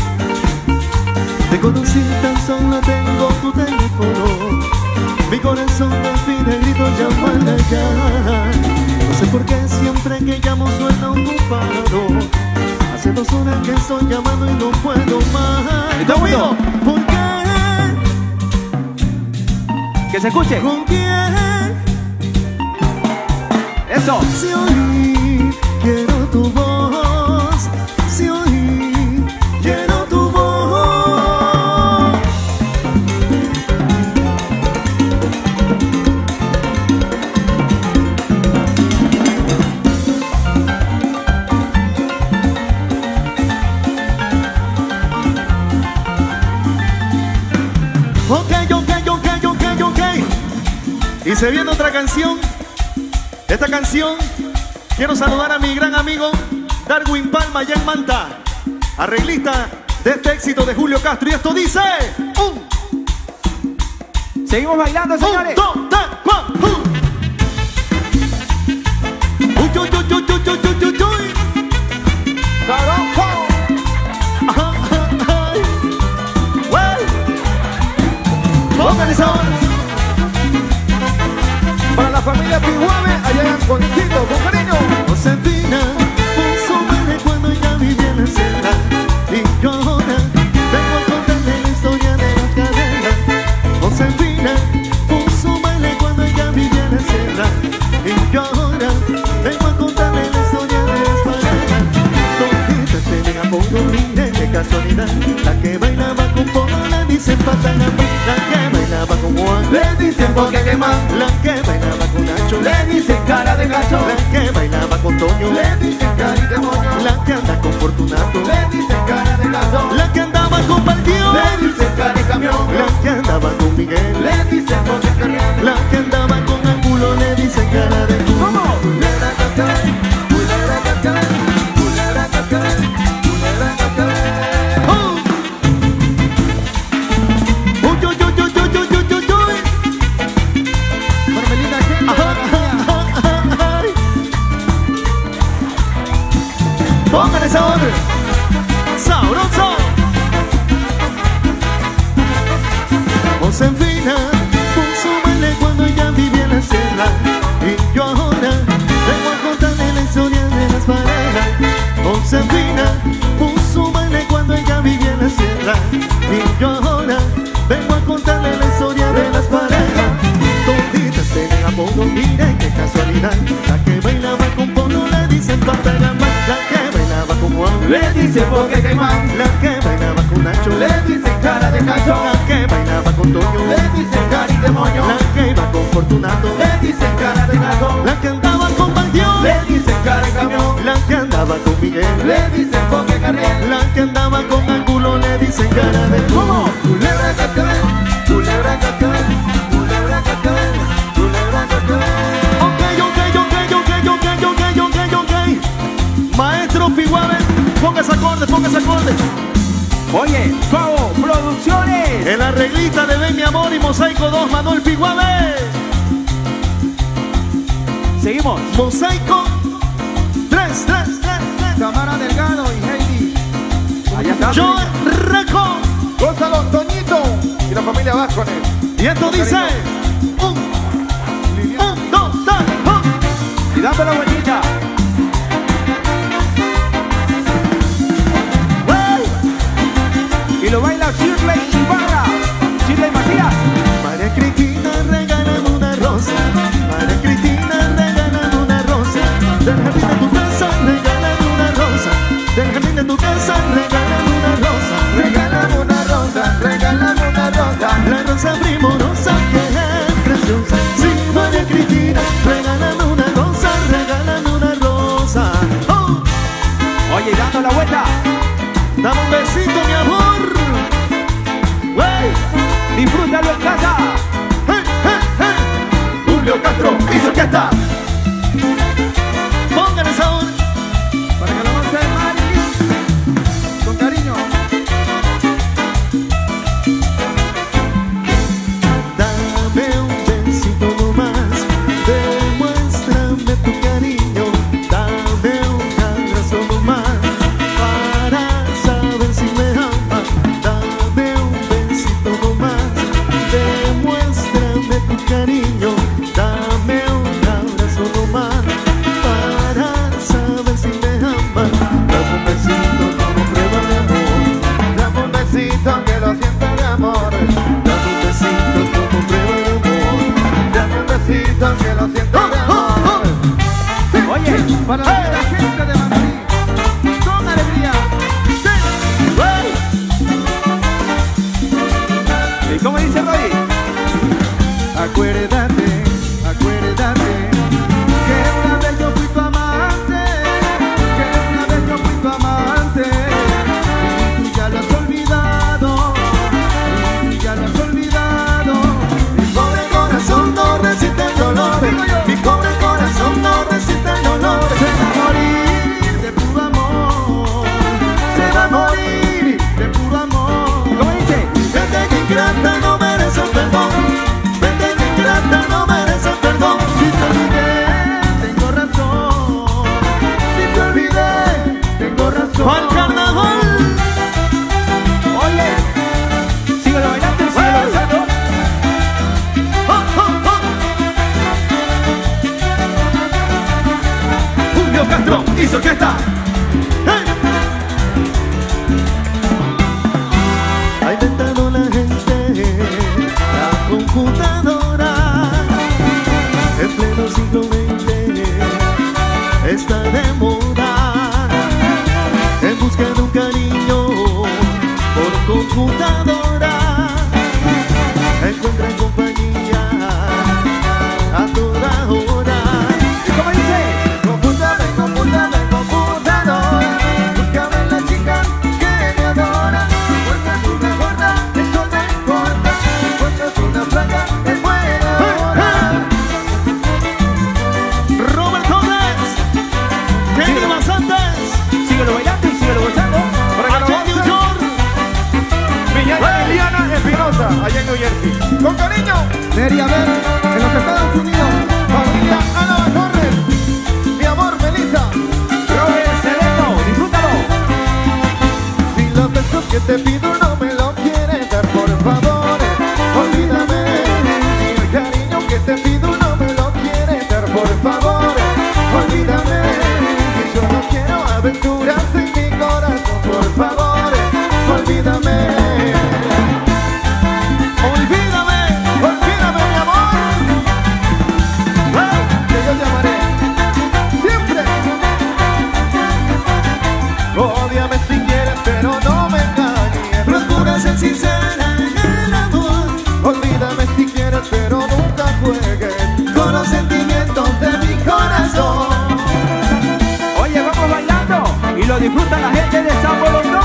Te conocí, tan solo tengo tu teléfono. Mi corazón me pide grito, llámale ya. No sé por qué siempre que llamo suena ocupado. Hace Hace 2 horas que estoy llamando y no puedo más. ¿Está bueno? ¿Por qué? Que se escuche. ¿Con quién? Eso. Si hoy quiero tu voz, si hoy quiero tu voz. Ok. Y se viene otra canción. Esta canción quiero saludar a mi gran amigo Darwin Palma allá en Manta, arreglista de este éxito de Julio Castro. Y esto dice: Seguimos bailando, señores. 1, 2, 3, 4. Pónganle sabor. Para la familia Pihuave, allá en Anconcito, con cariño. Josefina puso baile cuando ella vivía en la celda. Y yo ahora vengo a contarle la historia de las cadenas. Josefina puso baile cuando ella vivía en la celda. Y yo ahora vengo a contarle la historia de las parejas. Toditas tienen apodo, mire qué casualidad. La que bailaba con Polo le dicen Patana. La que bailaba con Juan Le dicen porque queman. La que bailaba con Nacho Le dicen cara de gato. La que bailaba con Toño Le dicen cara de moño. La que anda con Fortunato Le dicen cara de gato. La que andaba con Baldión Le dicen cara de camión. La que andaba con Miguel Le dicen porque queman. La que andaba con Angulo le dicen cara de culo. ¿Cómo? Culebra cascabel, culebra cascabel, culebra cascabel, culebra cascabel. Carmelina, ¿qué? Póngale sabor. Sabroso. Josefina puso baile cuando ella vivía en la celda. Y yo ahora vengo a contarle la historia de las parejas. Josefina puso baile cuando ella vivía en la celda. Y yo ahora vengo a contarle la historia de las parejas. Toditas tienen apodo, mire qué casualidad. La que bailaba con Polo le dicen Patagamba. La que bailaba con Juan Le dicen porque queman. La que bailaba con Nacho Le dicen cara de gato. La que bailaba con Toño Le dicen cara de moño. La que iba con Fortunato Le dicen cara de gato. La que andaba con Baldión Le dicen cara de camión. La que andaba con Miguel Le dicen porque carriel. La que andaba con Angulo le dicen cara de culo. Culebra cascabel, culebra cascabel, culebra cascabel, culebra cascabel. Ok. Maestro Pihuave, póngase acorde. Oye, Favo Producciones. El arreglista de Ven Mi Amor y Mosaico 2, Manuel Pihuave. Seguimos. Mosaico 3. Tamara Delgado y Heidi. Allá está. Joe Reco. Gonzalo Toñito y la familia Vázquez. Y esto dice: 1, 2, 3, Y dame la vueltita. Y lo baila Shirley Ibarra. Shirley Matías. María Cristina, regálame una rosa. María Cristina, regálame una rosa. Del jardín de tu casa, regálame una rosa. Del jardín de tu casa, regálame una rosa. Regálame una rosa, regálame una rosa. La rosa primorosa que es preciosa. Sí, María Cristina, regálame una rosa, regálame una rosa. Oh, Oye, y dando la vuelta. dame un besito, mi amor. Wey, Disfrútalo en casa. Julio Castro hizo que está. póngale sabor. Para que lo goce Mari. Con cariño. Dame un besito nomás, demuéstrame tu cariño. Dame un abrazo nomás, para saber si me amas. Dame un besito nomás, demuéstrame tu cariño. Dame un abrazo y su orquesta. Ha inventado la gente la computadora en pleno siglo XX, está de moda en busca de un cariño por computadora. Encuentra compañía a toda hora. ¿Y cómo dice? Computadora, computadora, computadora. Búscame la chica que me adora. Encuentras una gorda, eso no importa. Encuentras una flaca, es buena hora. Robert Torres, Kenny Basantes, Síguelo bailando y síguelo gozando. allá en New York. Liliana Espinosa, allá en New Jersey. Con cariño, Neri Abel, en los Estados Unidos. familia Ana Torres. Mi amor, Melissa. Robert Cedeño, disfrútalo. Si los besos que te pido no me lo quieres dar, por favor, olvídame. Si el cariño que te pido no me lo quieres dar, por favor, olvídame. Que yo no quiero aventuras en mi corazón, por favor, olvídame. Olvídame, olvídame, mi amor. Que yo te amaré. Siempre. Ódiame si quieres, pero no me engañes. Procura ser sincera en el amor. Olvídame si quieres, pero nunca juegues con los sentimientos de mi corazón. Oye, vamos bailando y lo disfruta la gente de San Bolondón.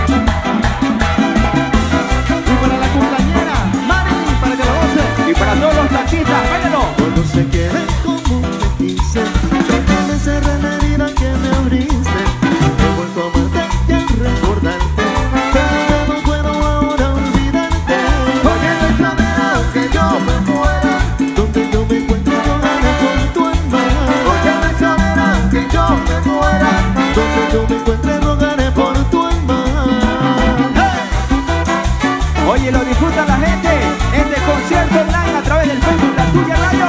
Y para la cumpleañera, Marilyn, para que lo goce. Y para todos los taxistas, báilalo. Cuando se quiere como te quise, trata de cerrar la herida que me abriste. He vuelto a amarte y a recordarte, pero no puedo ahora olvidarte. Porque no hay manera que yo me muera, donde yo me encuentre rogaré por tu alma. Porque no hay manera que yo me muera, donde yo me encuentre rogaré por tu alma. Oye, lo disfruta la gente. Este concierto online a través del Facebook La Tuya Radio.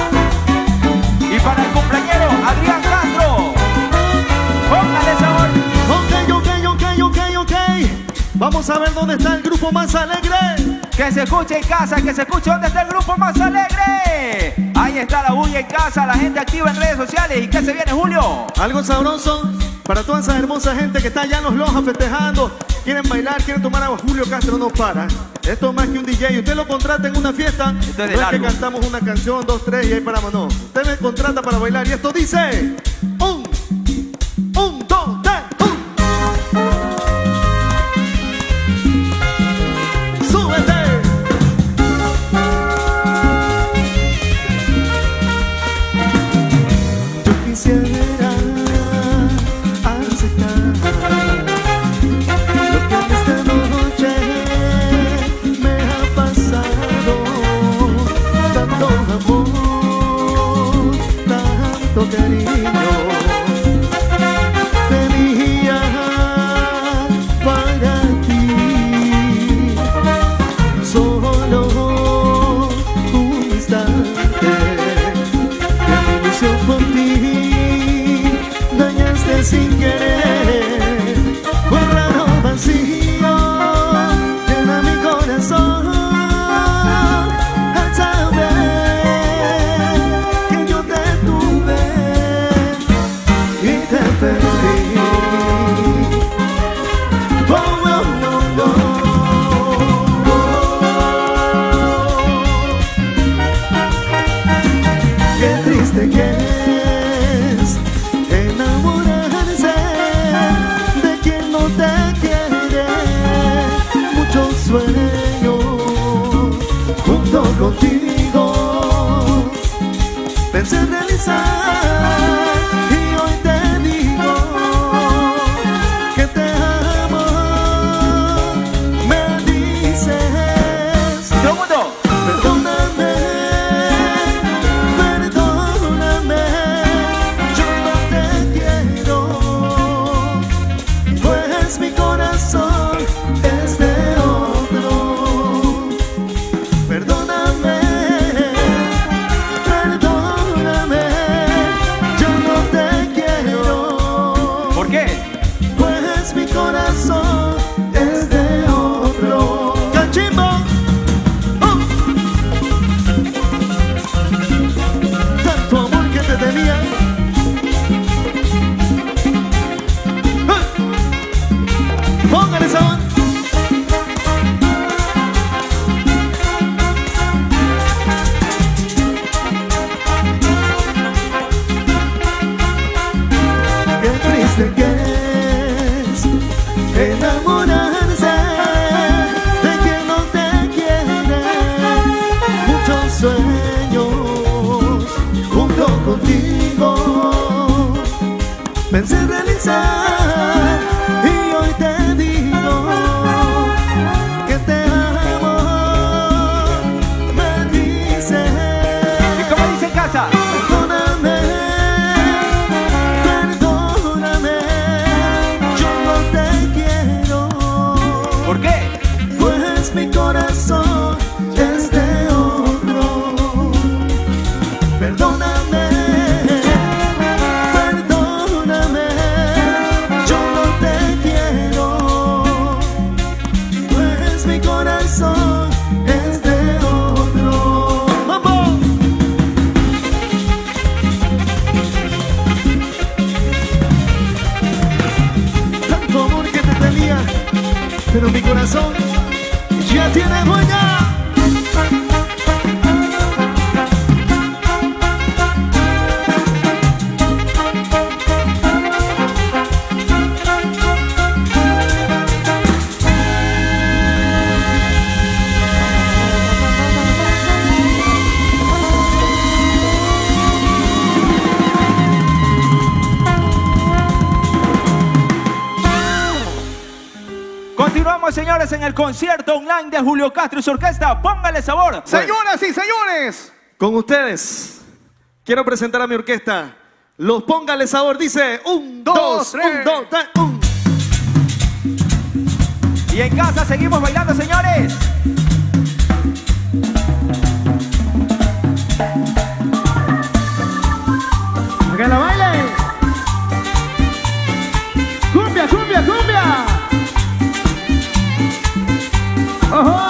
Y para el cumpleañero Adrián Castro, póngale sabor. Ok. Vamos a ver dónde está el grupo más alegre. Que se escuche en casa, que se escuche dónde está el grupo más alegre. Ahí está la bulla en casa, la gente activa en redes sociales. ¿Y qué se viene, Julio? Algo sabroso para toda esa hermosa gente que está allá en Los Lojas festejando. Quieren bailar, quieren tomar agua. Julio Castro no para. Esto es más que un DJ. Usted lo contrata en una fiesta. Esto es de no es que largo. cantamos una canción, 2, 3 y ahí paramos. No. Usted me contrata para bailar. Y esto dice: 1, 2, 3, ¡súbete! Yo quisiera aceptar lo que esta noche me ha pasado. Tanto amor, tanto cariño tenía para ti. Solo un instante que mi ilusión por ti dañaste sin querer. Un raro vacío llena mi corazón al saber que yo te tuve y te perdí. Oh, no, no, no. Qué triste que es enamorarse de quien no te quiere. Muchos sueños junto contigo pensé realizar, y hoy te digo que te amo. Me dices: Todo el mundo. perdóname, perdóname, yo no te quiero, pues mi corazón es de otro. Perdóname, perdóname, yo no te quiero, pues mi corazón es de otro. ¡Cachimbo! Tanto amor que te tenía. Póngale sabor. Qué triste que es enamorarse de quien no te quiere. Muchos sueños junto contigo pensé realizar, y hoy te digo que te amo. Me dices, ¿y cómo dice en casa? perdóname, perdóname, yo no te quiero. ¿Por qué? Pues mi corazón es de otro. Perdóname, perdóname, yo no te quiero. Pues mi corazón es de otro. ¡Vamos! Tanto amor que te tenía, pero mi corazón ya tiene dueña. Continuamos, señores, en el concierto online de Julio Castro y su orquesta. Póngale sabor. Señoras y señores, Con ustedes quiero presentar a mi orquesta. Los Póngale Sabor. Dice 1, 2, 1, 2, 3, 1. Y en casa seguimos bailando, señores. que la baile. Cumbia, cumbia, cumbia. ¡Ojo!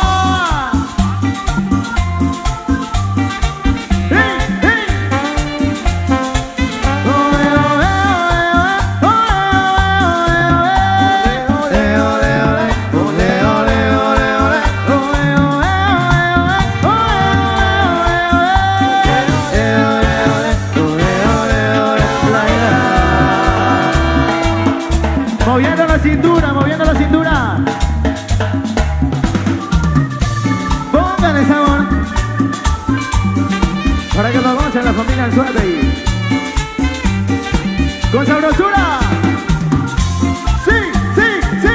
Moviendo la cintura, moviendo la cintura. Pónganle sabor para que lo gocen la familia en suerte. Con sabrosura. Sí, sí, sí.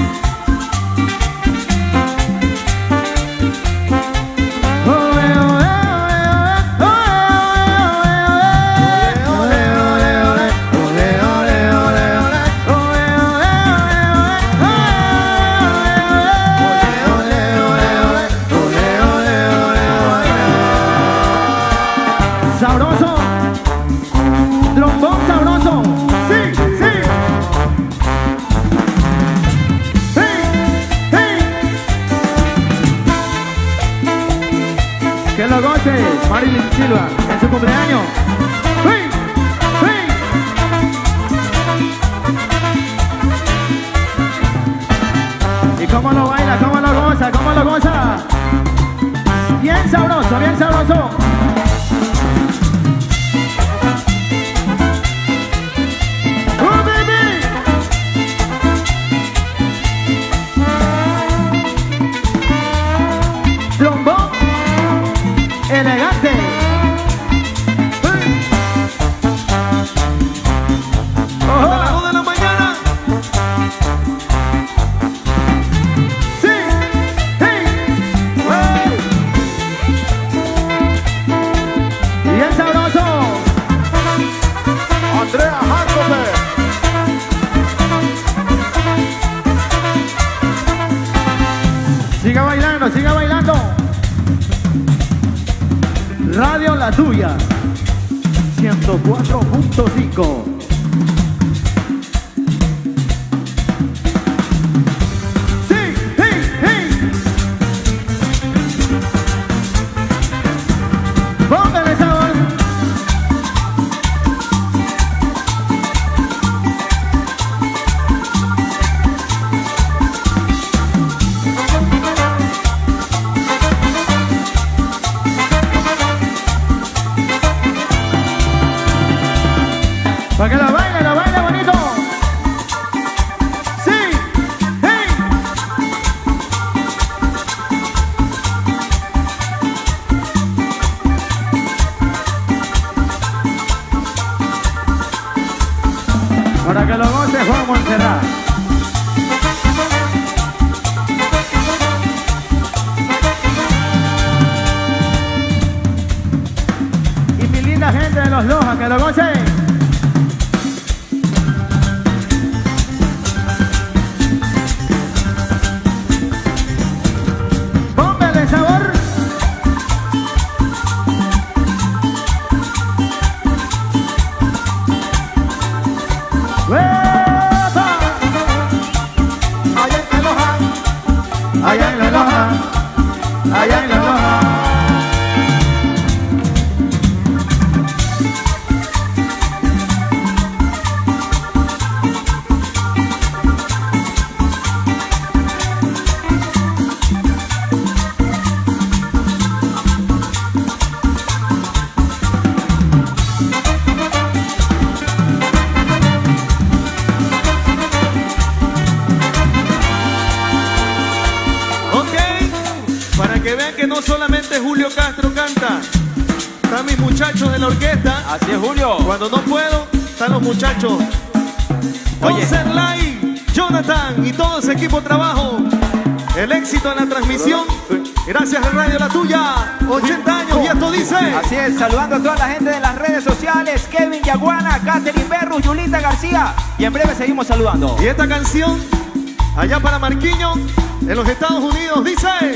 Sabroso, trombón sabroso, sí, sí. Hey, hey. Que lo goce Marilyn Silva en su cumpleaños. Hey, hey. Y cómo lo baila, cómo lo goza, cómo lo goza. Bien sabroso, bien sabroso. Trombón elegante. Hasta las 2 de la mañana. Sí, hey, hey. Bien sabroso. Andrea Jacobe. Siga bailando, siga bailando. Radio La Tuya 104.5. que lo gocen. Póngale sabor. ¡Epa! Allá en la Loja, Allá en la Loja, allá en la Loja. Que vean que no solamente Julio Castro canta, están mis muchachos de la orquesta. Así es, Julio. Cuando no puedo, están los muchachos. Oye. Lai, Jonathan y todo ese equipo de trabajo. El éxito en la transmisión. Gracias a Radio La Tuya. 80 años y esto dice. Así es, saludando a toda la gente de las redes sociales. Kevin Yaguana, Catherine Berrus, Yulita García. Y en breve seguimos saludando. Y esta canción, allá para Marquiño, en los Estados Unidos, dice.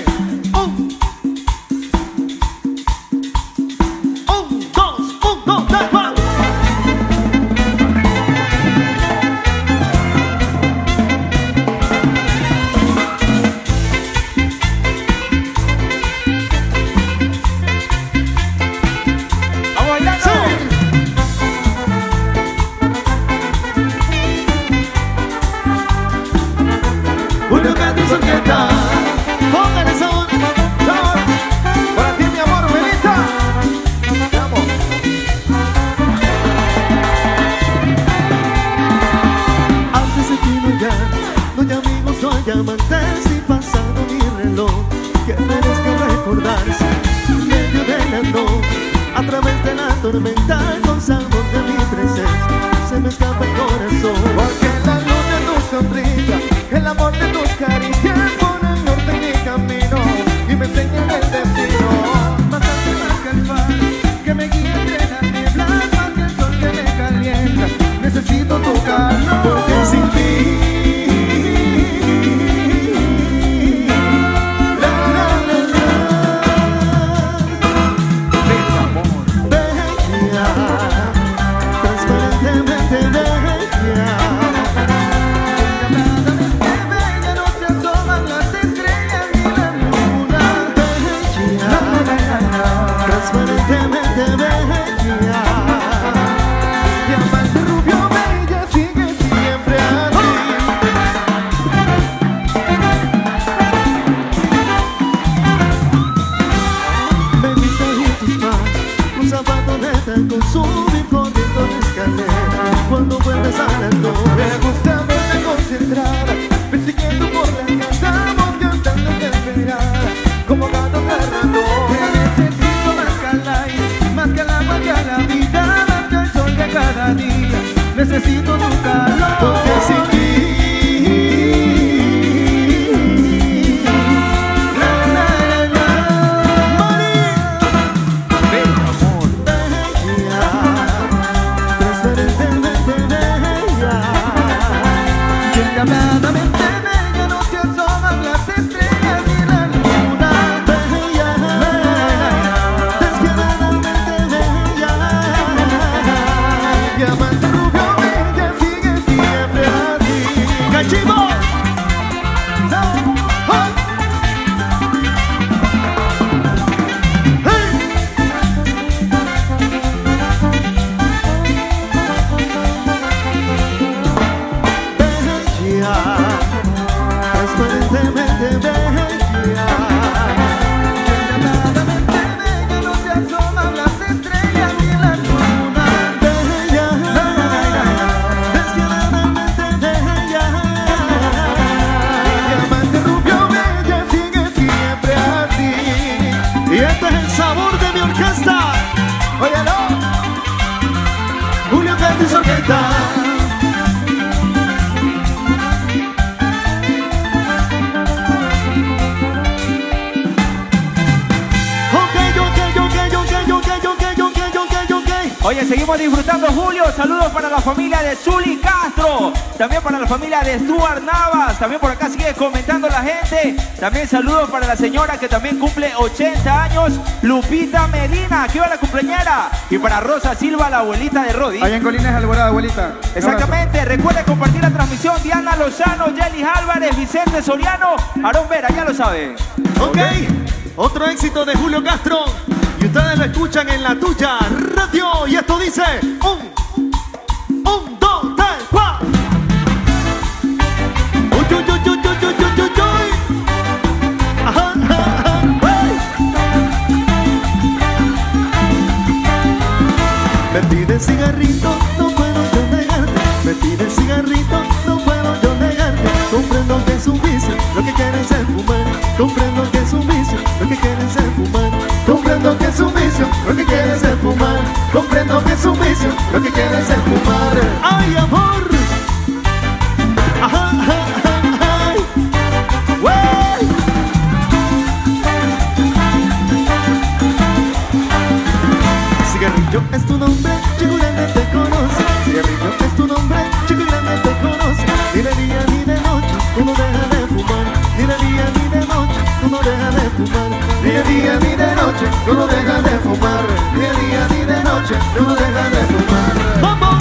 póngale sabor, sabor. Para ti, mi amor, Melissa. Te amo. Antes de ti no hay amigos, no hay amantes, y pasado mi reloj que merezca recordarse en medio de la noche, a través de la tormenta, con sabor de mi presencia, se me escapa el corazón. Porque la luz de tu sonrisa, el amor de tus caricias, pone el norte en mi camino y me enseñan el destino. Más alto más que el mar, que me guíe entre las nieblas, más que el sol que me calienta. Necesito tu calor, porque sin ti Oye, seguimos disfrutando, Julio. Saludos para la familia de Zuli Castro. También para la familia de Stuart Navas. También por acá sigue comentando la gente. También saludos para la señora que también cumple 80 años, Lupita Medina. Aquí va la cumpleañera. Y para Rosa Silva, la abuelita de Rodi. Allá en Colinas Alborada, abuelita. Exactamente. Recuerde compartir la transmisión. Diana Lozano, Yelis Álvarez, Vicente Soriano, Aarón Vera, ya lo sabe. Ok, otro éxito de Julio Castro. Y ustedes lo escuchan en La Tuya Radio. Y esto dice: un, dos, tres, cuatro. Uy, uy, uy, uy, uy, uy, uy, uy. Ajá, ajá, uy. Me piden cigarrito, no puedo yo negarte. Me piden cigarrito, no puedo yo negarte. Comprendo que es un vicio, lo que quieres es fumar. Comprendo que es un vicio, lo que quieres es fumar. Comprendo que es un vicio, lo que quieres es fumar. Comprendo que es un vicio, lo que quieres es fumar. ¡Ay, amor! Ajá, ajá, ajá, ay. ¡Wey! Cigarrillo es tu nombre, chico grande te conoce. Cigarrillo es tu nombre, chico grande te conoce. Ni de día ni de noche, tú no dejas de fumar. Ni de día ni de noche, tú no dejas de fumar. Ni de día ni de noche, tú no dejas de fumar. Ni de día ni de noche, tú no dejas de fumar. ¡Vamos!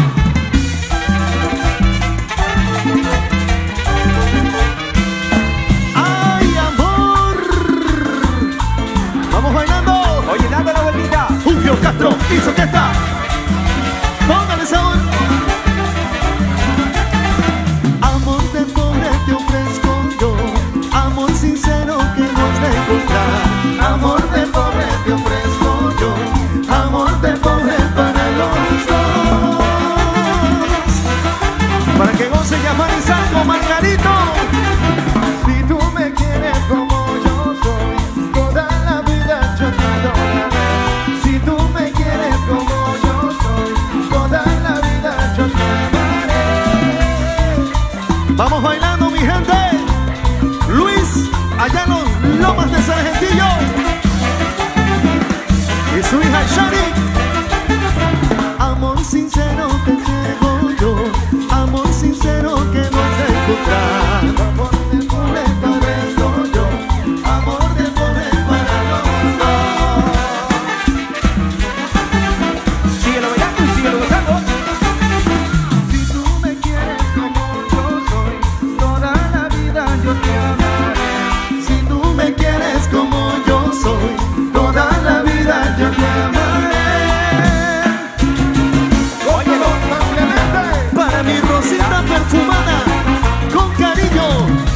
¡Ay, amor! ¡Vamos bailando! Oye, dame la vueltita. Julio Castro hizo que está. Póngale sabor. Amor de pobre te ofrezco yo. Amor sincero que no has de encontrar. Amor de pobre te ofrezco yo. Amor de pobre para los dos. Para que goce ya Manizango, Margarito. Si tú me quieres como yo soy, toda la vida yo te adoraré. Si tú me quieres como yo soy, toda la vida yo te amaré. Vamos bailando, mi gente. Luis, allá en los Lomas de Sargentillo. Y su hija Shari. Amor sincero te llevo yo. Amor sincero que no has de encontrar. Amor de pobre te ofrezco yo. Amor de pobre para los dos. Síguelo bailando y síguelo gozando. Si tú me quieres como yo soy, toda la vida yo te amaré. Si tú me quieres como yo soy, toda la vida yo te amaré. Oye, Para mi Rosita perfumada, con cariño.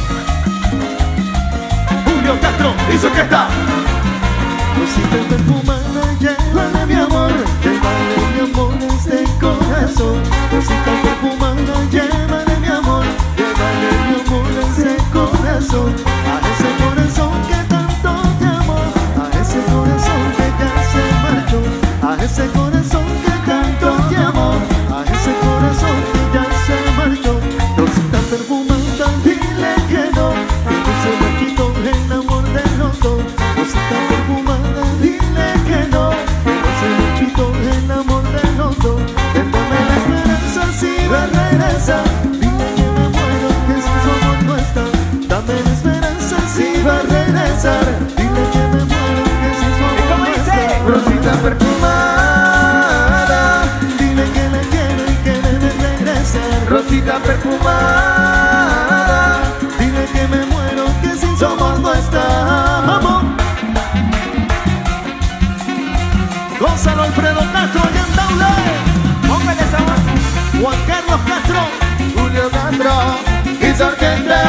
Julio Castro hizo que está. Rosita perfumada, llévale mi amor, llévale mi amor este corazón. Rosita perfumada, llévale mi amor, llévale mi amor este corazón. A ese corazón que tanto te amó, a ese corazón que ya se marchó, a ese corazón que tanto te amó, a ese corazón que ya se marchó. Rosita perfumada, dile que no, que se me quitó el amor de los dos. Rosita perfumada, dile que no, que se me quitó el amor de los dos. Dame la esperanza si va a regresar. Dile que me muero, que si su amor no está. Dame la esperanza si va a regresar. Dile que me muero, que si su amor no está. Rosita perfumada, dile que la quiero y que debe regresar. Rosita perfumada, dile que me muero, que sin su amor no está. ¡Vamos! Gonzalo Alfredo Castro, allá en Daule. póngale sabor. Juan Carlos Castro, Julio Castro y su orquesta.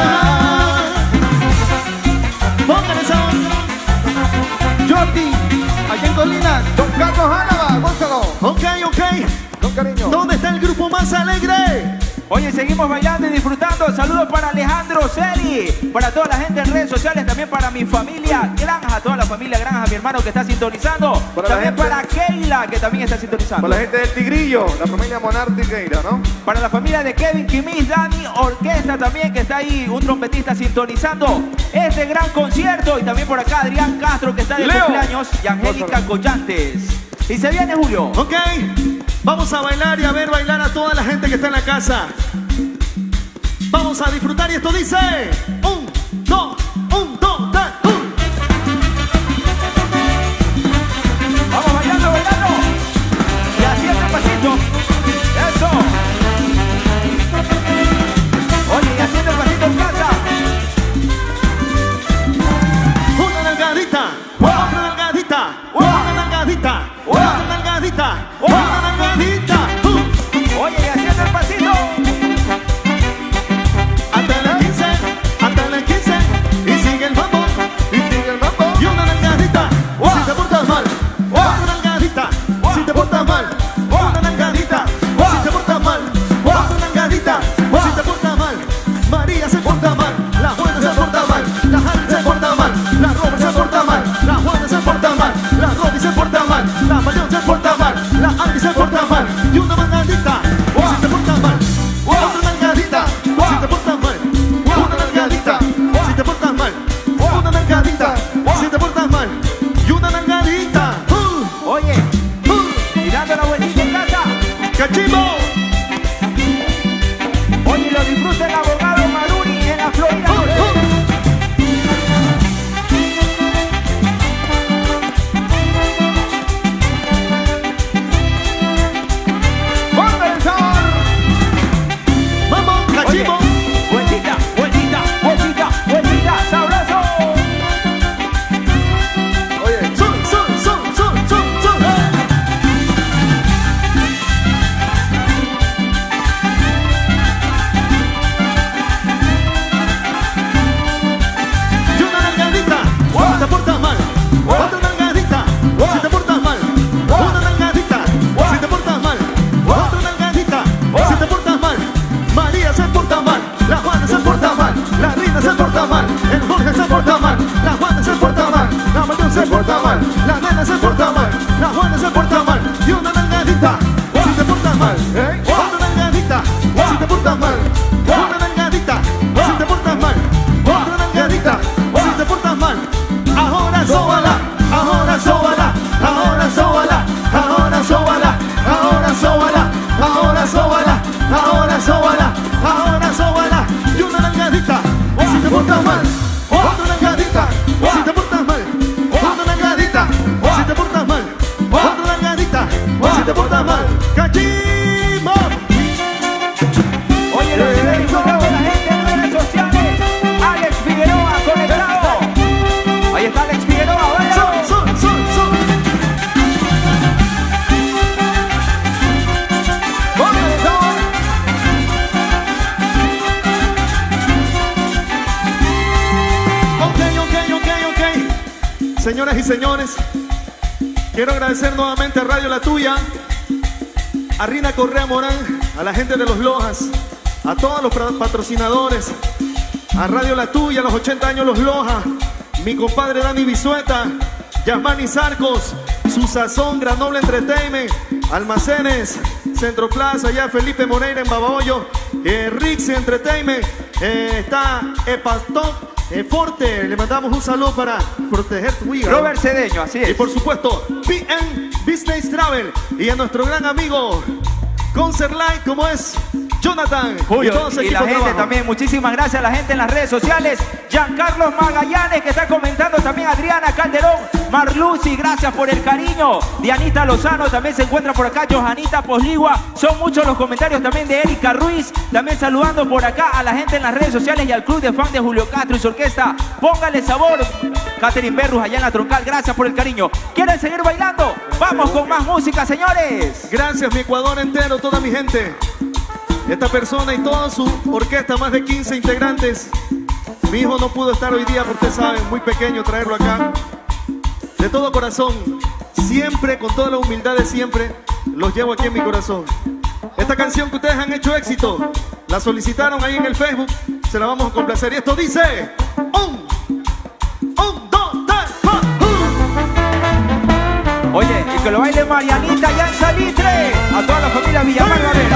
Póngale sabor. Jordi, allá en Colinas. Don Carlos Álava, gózalo. Ok, ok. Con cariño. ¿Dónde está el grupo más alegre? Oye, seguimos bailando y disfrutando. Saludos para Alejandro Celi, para toda la gente en redes sociales, también para mi familia Granja, toda la familia Granja, mi hermano que está sintonizando. Para la También gente- para Keila, que también está sintonizando. Para la gente del Tigrillo, la familia Monartiqueira, ¿no? Para la familia de Kevin Quimis, Dani Orquesta también, que está ahí, un trompetista sintonizando este gran concierto. Y también por acá Adrián Castro, que está de Leo. cumpleaños, y Angélica Collantes. Y se viene Julio. Ok. Vamos a bailar y a ver bailar a toda la gente que está en la casa. Vamos a disfrutar y esto dice 1, 2, 1, 2, 3, 1. Vamos bailando, bailando. Y haciendo el pasito. Eso. Oye, y haciendo el pasito en casa. Una nalgadita, otra nalgadita, una nalgadita, otra nalgadita, una nalgadita. Oye, y haciendo el pasito. Hasta las 15, hasta las 15. Y sigue el mambo, y sigue el mambo. Y una nalgadita, si te portas mal. Otra nalgadita, si te portas mal. Una nalgadita, si te portas mal. Otra nalgadita, si te portas mal. María se porta mal, la Juana se porta mal, la Jani se porta mal, la Robert se porta mal, la Juana se porta mal, la Robbie se porta mal, la Mayón se porta mal, la Andy se porta mal. Y una nalgadita, si te portas mal. Otra nalgadita, si te portas mal. Una nalgadita, si te portas mal. Una nalgadita, si te portas mal. Y una nalgadita. Oye, y dando la vueltita en casa. ¡Cachimbo! Oye, lo disfruta el abogado Maruni en la Florida. ¡Póngale el sabor! ¡Vamos, Oye, cachimbo! vueltita, vueltita, vueltita, vueltita, sabroso. Oye, ¡Son! Y una nalgadita, si te portas mal. Otra nalgadita, si te portas mal. Una nalgadita, si te portas mal. Otra nalgadita, si te portas mal. María se porta mal, la Juana se porta mal, la Rita se porta mal, el Jorge se porta mal, la Juana se porta mal, la Mayón se porta mal, la Nena se porta mal, la Juana se porta mal. Y una nalgadita, si te portas mal. Otra nalgadita, si te portas mal. Una nalgadita, si te portas mal. Otra nalgadita, si te portas mal. Ahora sóbala, ahora sóbala, ahora sóbala, ahora sóbala, ahora sóbala, ahora sóbala, ahora sóbala, ahora sóbala. Y una nalgadita, si te portas mal. Otra nalgadita, si te portas mal. Una nalgadita, si te portas mal. Otra nalgadita, si te portas mal. ¡Cachimbo! Oye, lo que disfrutando la gente en redes sociales. Alex Figueroa conectado. Ahí está Alex Figueroa, baila. Son. ¡póngale el sabor! Ok. Señoras y señores, quiero agradecer nuevamente a Radio La Tuya, a Rina Correa Morán, a la gente de Los Lojas, a todos los patrocinadores, a Radio La Tuya, los 80 años Los Lojas, mi compadre Dani Bisueta, Yasmani Sarcos, Su Sazón, Granoble Entertainment, Almacenes, Centro Plaza, ya Felipe Moreira en Babahoyo, Rix Entertainment, está Epastop, Forte, le mandamos un saludo para proteger tu hígado. Robert Cedeño, así Y es. por supuesto, PM Business Travel y a nuestro gran amigo Concert Light, como es Jonathan Julio, y todo su y equipo la de gente trabajo. también, muchísimas gracias a la gente en las redes sociales. Giancarlos Magallanes que está comentando, también Adriana Calderón, Marlucy, gracias por el cariño. Dianita Lozano también se encuentra por acá, Johanita Posligua, son muchos los comentarios también de Erika Ruiz, también saludando por acá a la gente en las redes sociales y al club de fan de Julio Castro y su orquesta. Póngale sabor. Catherine Berrus allá en la Troncal, gracias por el cariño. ¿Quieren seguir bailando? Vamos con más música, señores. Gracias, mi Ecuador entero, toda mi gente. Esta persona y toda su orquesta, más de 15 integrantes. Mi hijo no pudo estar hoy día, porque ustedes saben, muy pequeño traerlo acá. De todo corazón, siempre, con toda la humildad de siempre, los llevo aquí en mi corazón. Esta canción que ustedes han hecho éxito, la solicitaron ahí en el Facebook, se la vamos a complacer. Y esto dice: un, dos, tres, Oye, y que lo baile Marianita allá en Salitre. A toda la familia Villamar Barrera.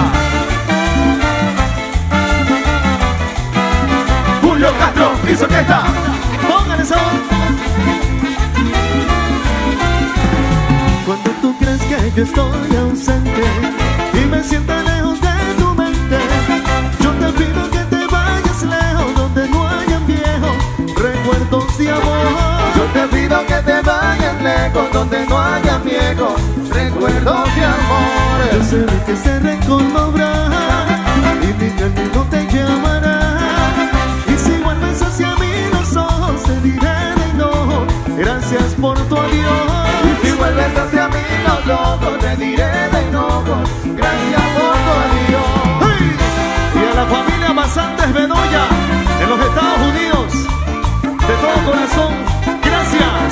Julio Castro y su orquesta. Pónganle sabor. Cuando tú crees que yo estoy ausente y me siento lejos de tu mente. Yo te pido que te vayas lejos donde no hayan viejos recuerdos de amor. Yo te pido que te vayas lejos donde no haya viejos recuerdos de amor. Yo sé que ese rencor no habrá y mi camino te llamará. Y si vuelves hacia mí los ojos te diré de enojo gracias por tu adiós. Y si vuelves hacia mí los ojos te diré de enojo gracias por tu adiós. ¡Hey! Y a la familia Basantes Bedoya en los Estados Unidos, de todo corazón, gracias.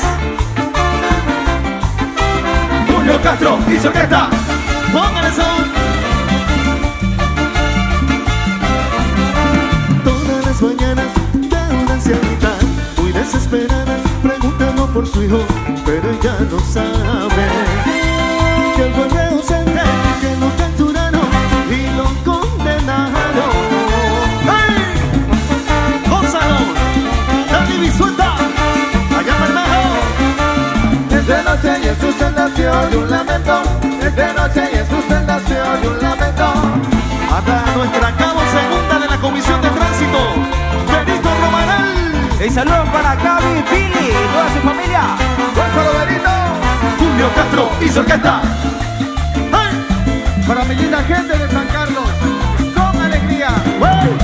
Julio Castro y su orquesta. Póngale son. Todas las mañanas de una ancianita muy desesperada preguntando por su hijo, pero ella no sabe que él fue ausente, que lo capturaron y lo condenaron. ¡Hey! ¡Gózalo! ¡Dani Bisueta! ¡Allá Bermejo! Es de noche y en su celda se oye un lamento. Es de noche y en su celda se oye un lamento. Hasta nuestra cabo segunda de la Comisión de Tránsito, Benito Romanal. Y saludos para Gaby, Billy y toda su familia. ¡Gonzalo Benito! Julio Castro y su orquesta. ¡Hey! Para mi linda gente de San Carlos, con alegría. ¡Hey!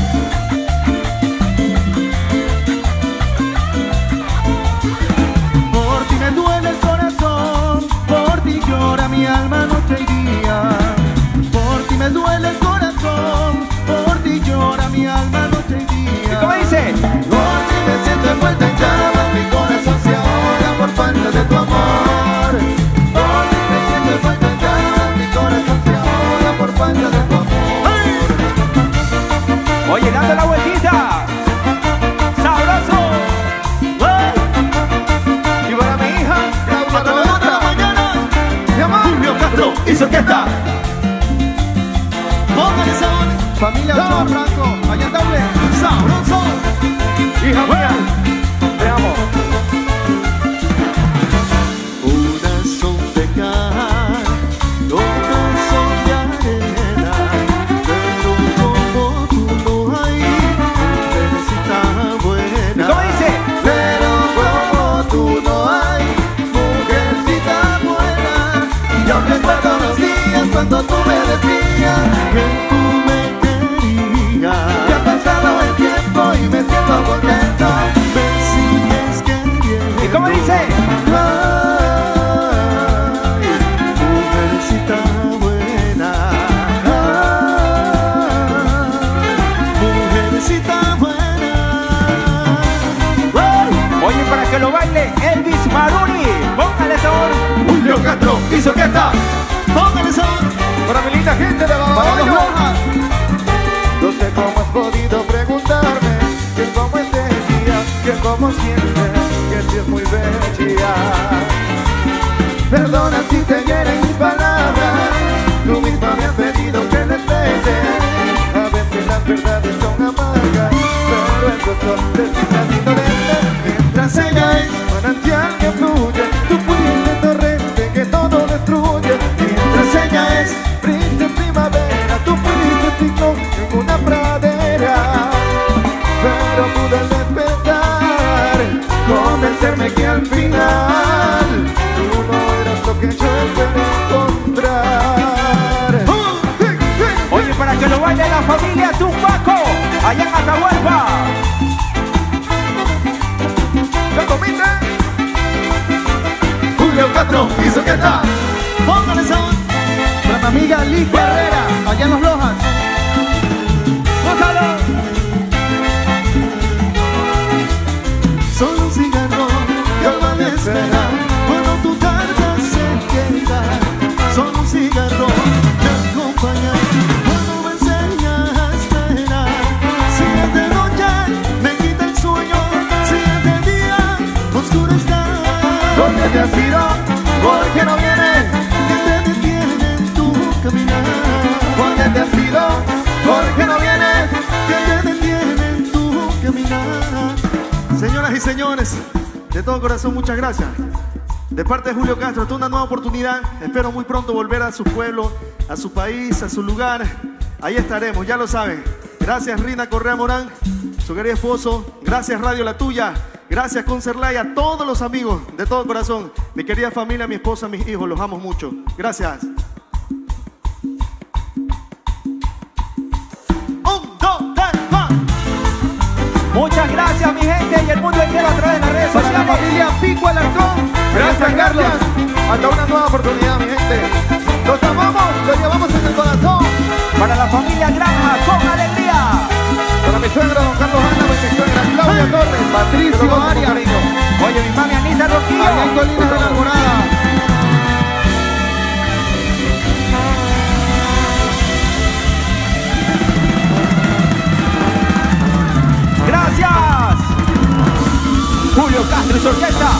Por ti me duele el corazón, por ti llora mi alma noche y día. Por ti me duele el corazón, por ti llora mi alma noche y día. ¿Y cómo dice? Por ti me siento envuelta en llamas, mi corazón se ahoga por falta de tu amor. Por ti me siento envuelta en llamas, mi corazón se ahoga por falta de tu amor. Oye, dando la vueltita. ¡Sabroso! Y para mi hija, Claudia Hasta las 2 de la mañana, mi amor, Julio Castro y su orquesta. póngale sabor. familia Ochoa Franco, allá en Doble. Sabroso. Hija mía, te amo. Unas son de cal, otras son de arena, pero como tú no hay, mujercita buena. ¿Cómo dice? Pero como tú no hay, mujercita buena. Yo recuerdo los días cuando tú me decías Que tú me querías, que ha pasado el tiempo y me siento contento. me sigues queriendo. ¿Y cómo dice? Ay, Mujercita buena, mujercita buena. Oye, para que lo baile Elvis Maruri. Póngale sabor. Julio Castro y su orquesta. Póngale sabor. para mi linda gente de Para los Babahoyo. Lojas. No sé cómo has podido preguntarme que cómo es el día, que cómo sientes, que si es muy bella. Perdona si te hieren mis palabras, tú misma me has pedido que les bese. A veces las verdades son amargas, pero el dolor te sigue indolente. Mientras ella es manantial que fluye, tú fuiste torrente que todo destruye. Mientras ella es brisa en primavera, tú fuiste ciclón en una pradera. Pero pude al despertar convencerme que al final tú no eras lo que yo esperé encontrar. Oye, para que lo baile la familia Tupaco. Allá en Atahualpa. ¿Ya comiste? Julio Castro y su orquesta. Póngale sabor. Para mi amiga Liz Herrera, allá en Los Lojas. ¡Gózalo! Solo un cigarro que alma de esperar cuando tu carta se queda. Solo un cigarro te acompaña cuando me enseñas a esperar. Si es de noche me quita el sueño, si es de día oscuro está. ¿Dónde te has ido? ¿Por qué no vienes? Que te detiene en tu caminar. ¿Dónde te has ido? ¿Por qué no vienes? Que te detiene en tu caminar. Señoras y señores, de todo corazón muchas gracias. De parte de Julio Castro, esta es una nueva oportunidad. Espero muy pronto volver a su pueblo, a su país, a su lugar. Ahí estaremos, ya lo saben. Gracias Rina Correa Morán, su querido esposo. Gracias Radio La Tuya. Gracias Concerlay, a todos los amigos de todo corazón. Mi querida familia, mi esposa, mis hijos, los amo mucho. Gracias. 1, 2, 3, va. Muchas gracias, mi gente, y el mundo entero a través de las redes Para la sociales. familia Pico Alarcón. Gracias, Carlos. Hasta una nueva oportunidad, mi gente. Los amamos, los llevamos en el corazón. Para la familia Granja, con alegría. Para mi suegra, don Carlos Ana, y mi suegra Claudia Torres. Patricio Que lo pasen con Arias. cariño. Oye, mi mami Anita Roquillo. Allá en Colinas de la Alborada. Gracias. Julio Castro y su orquesta.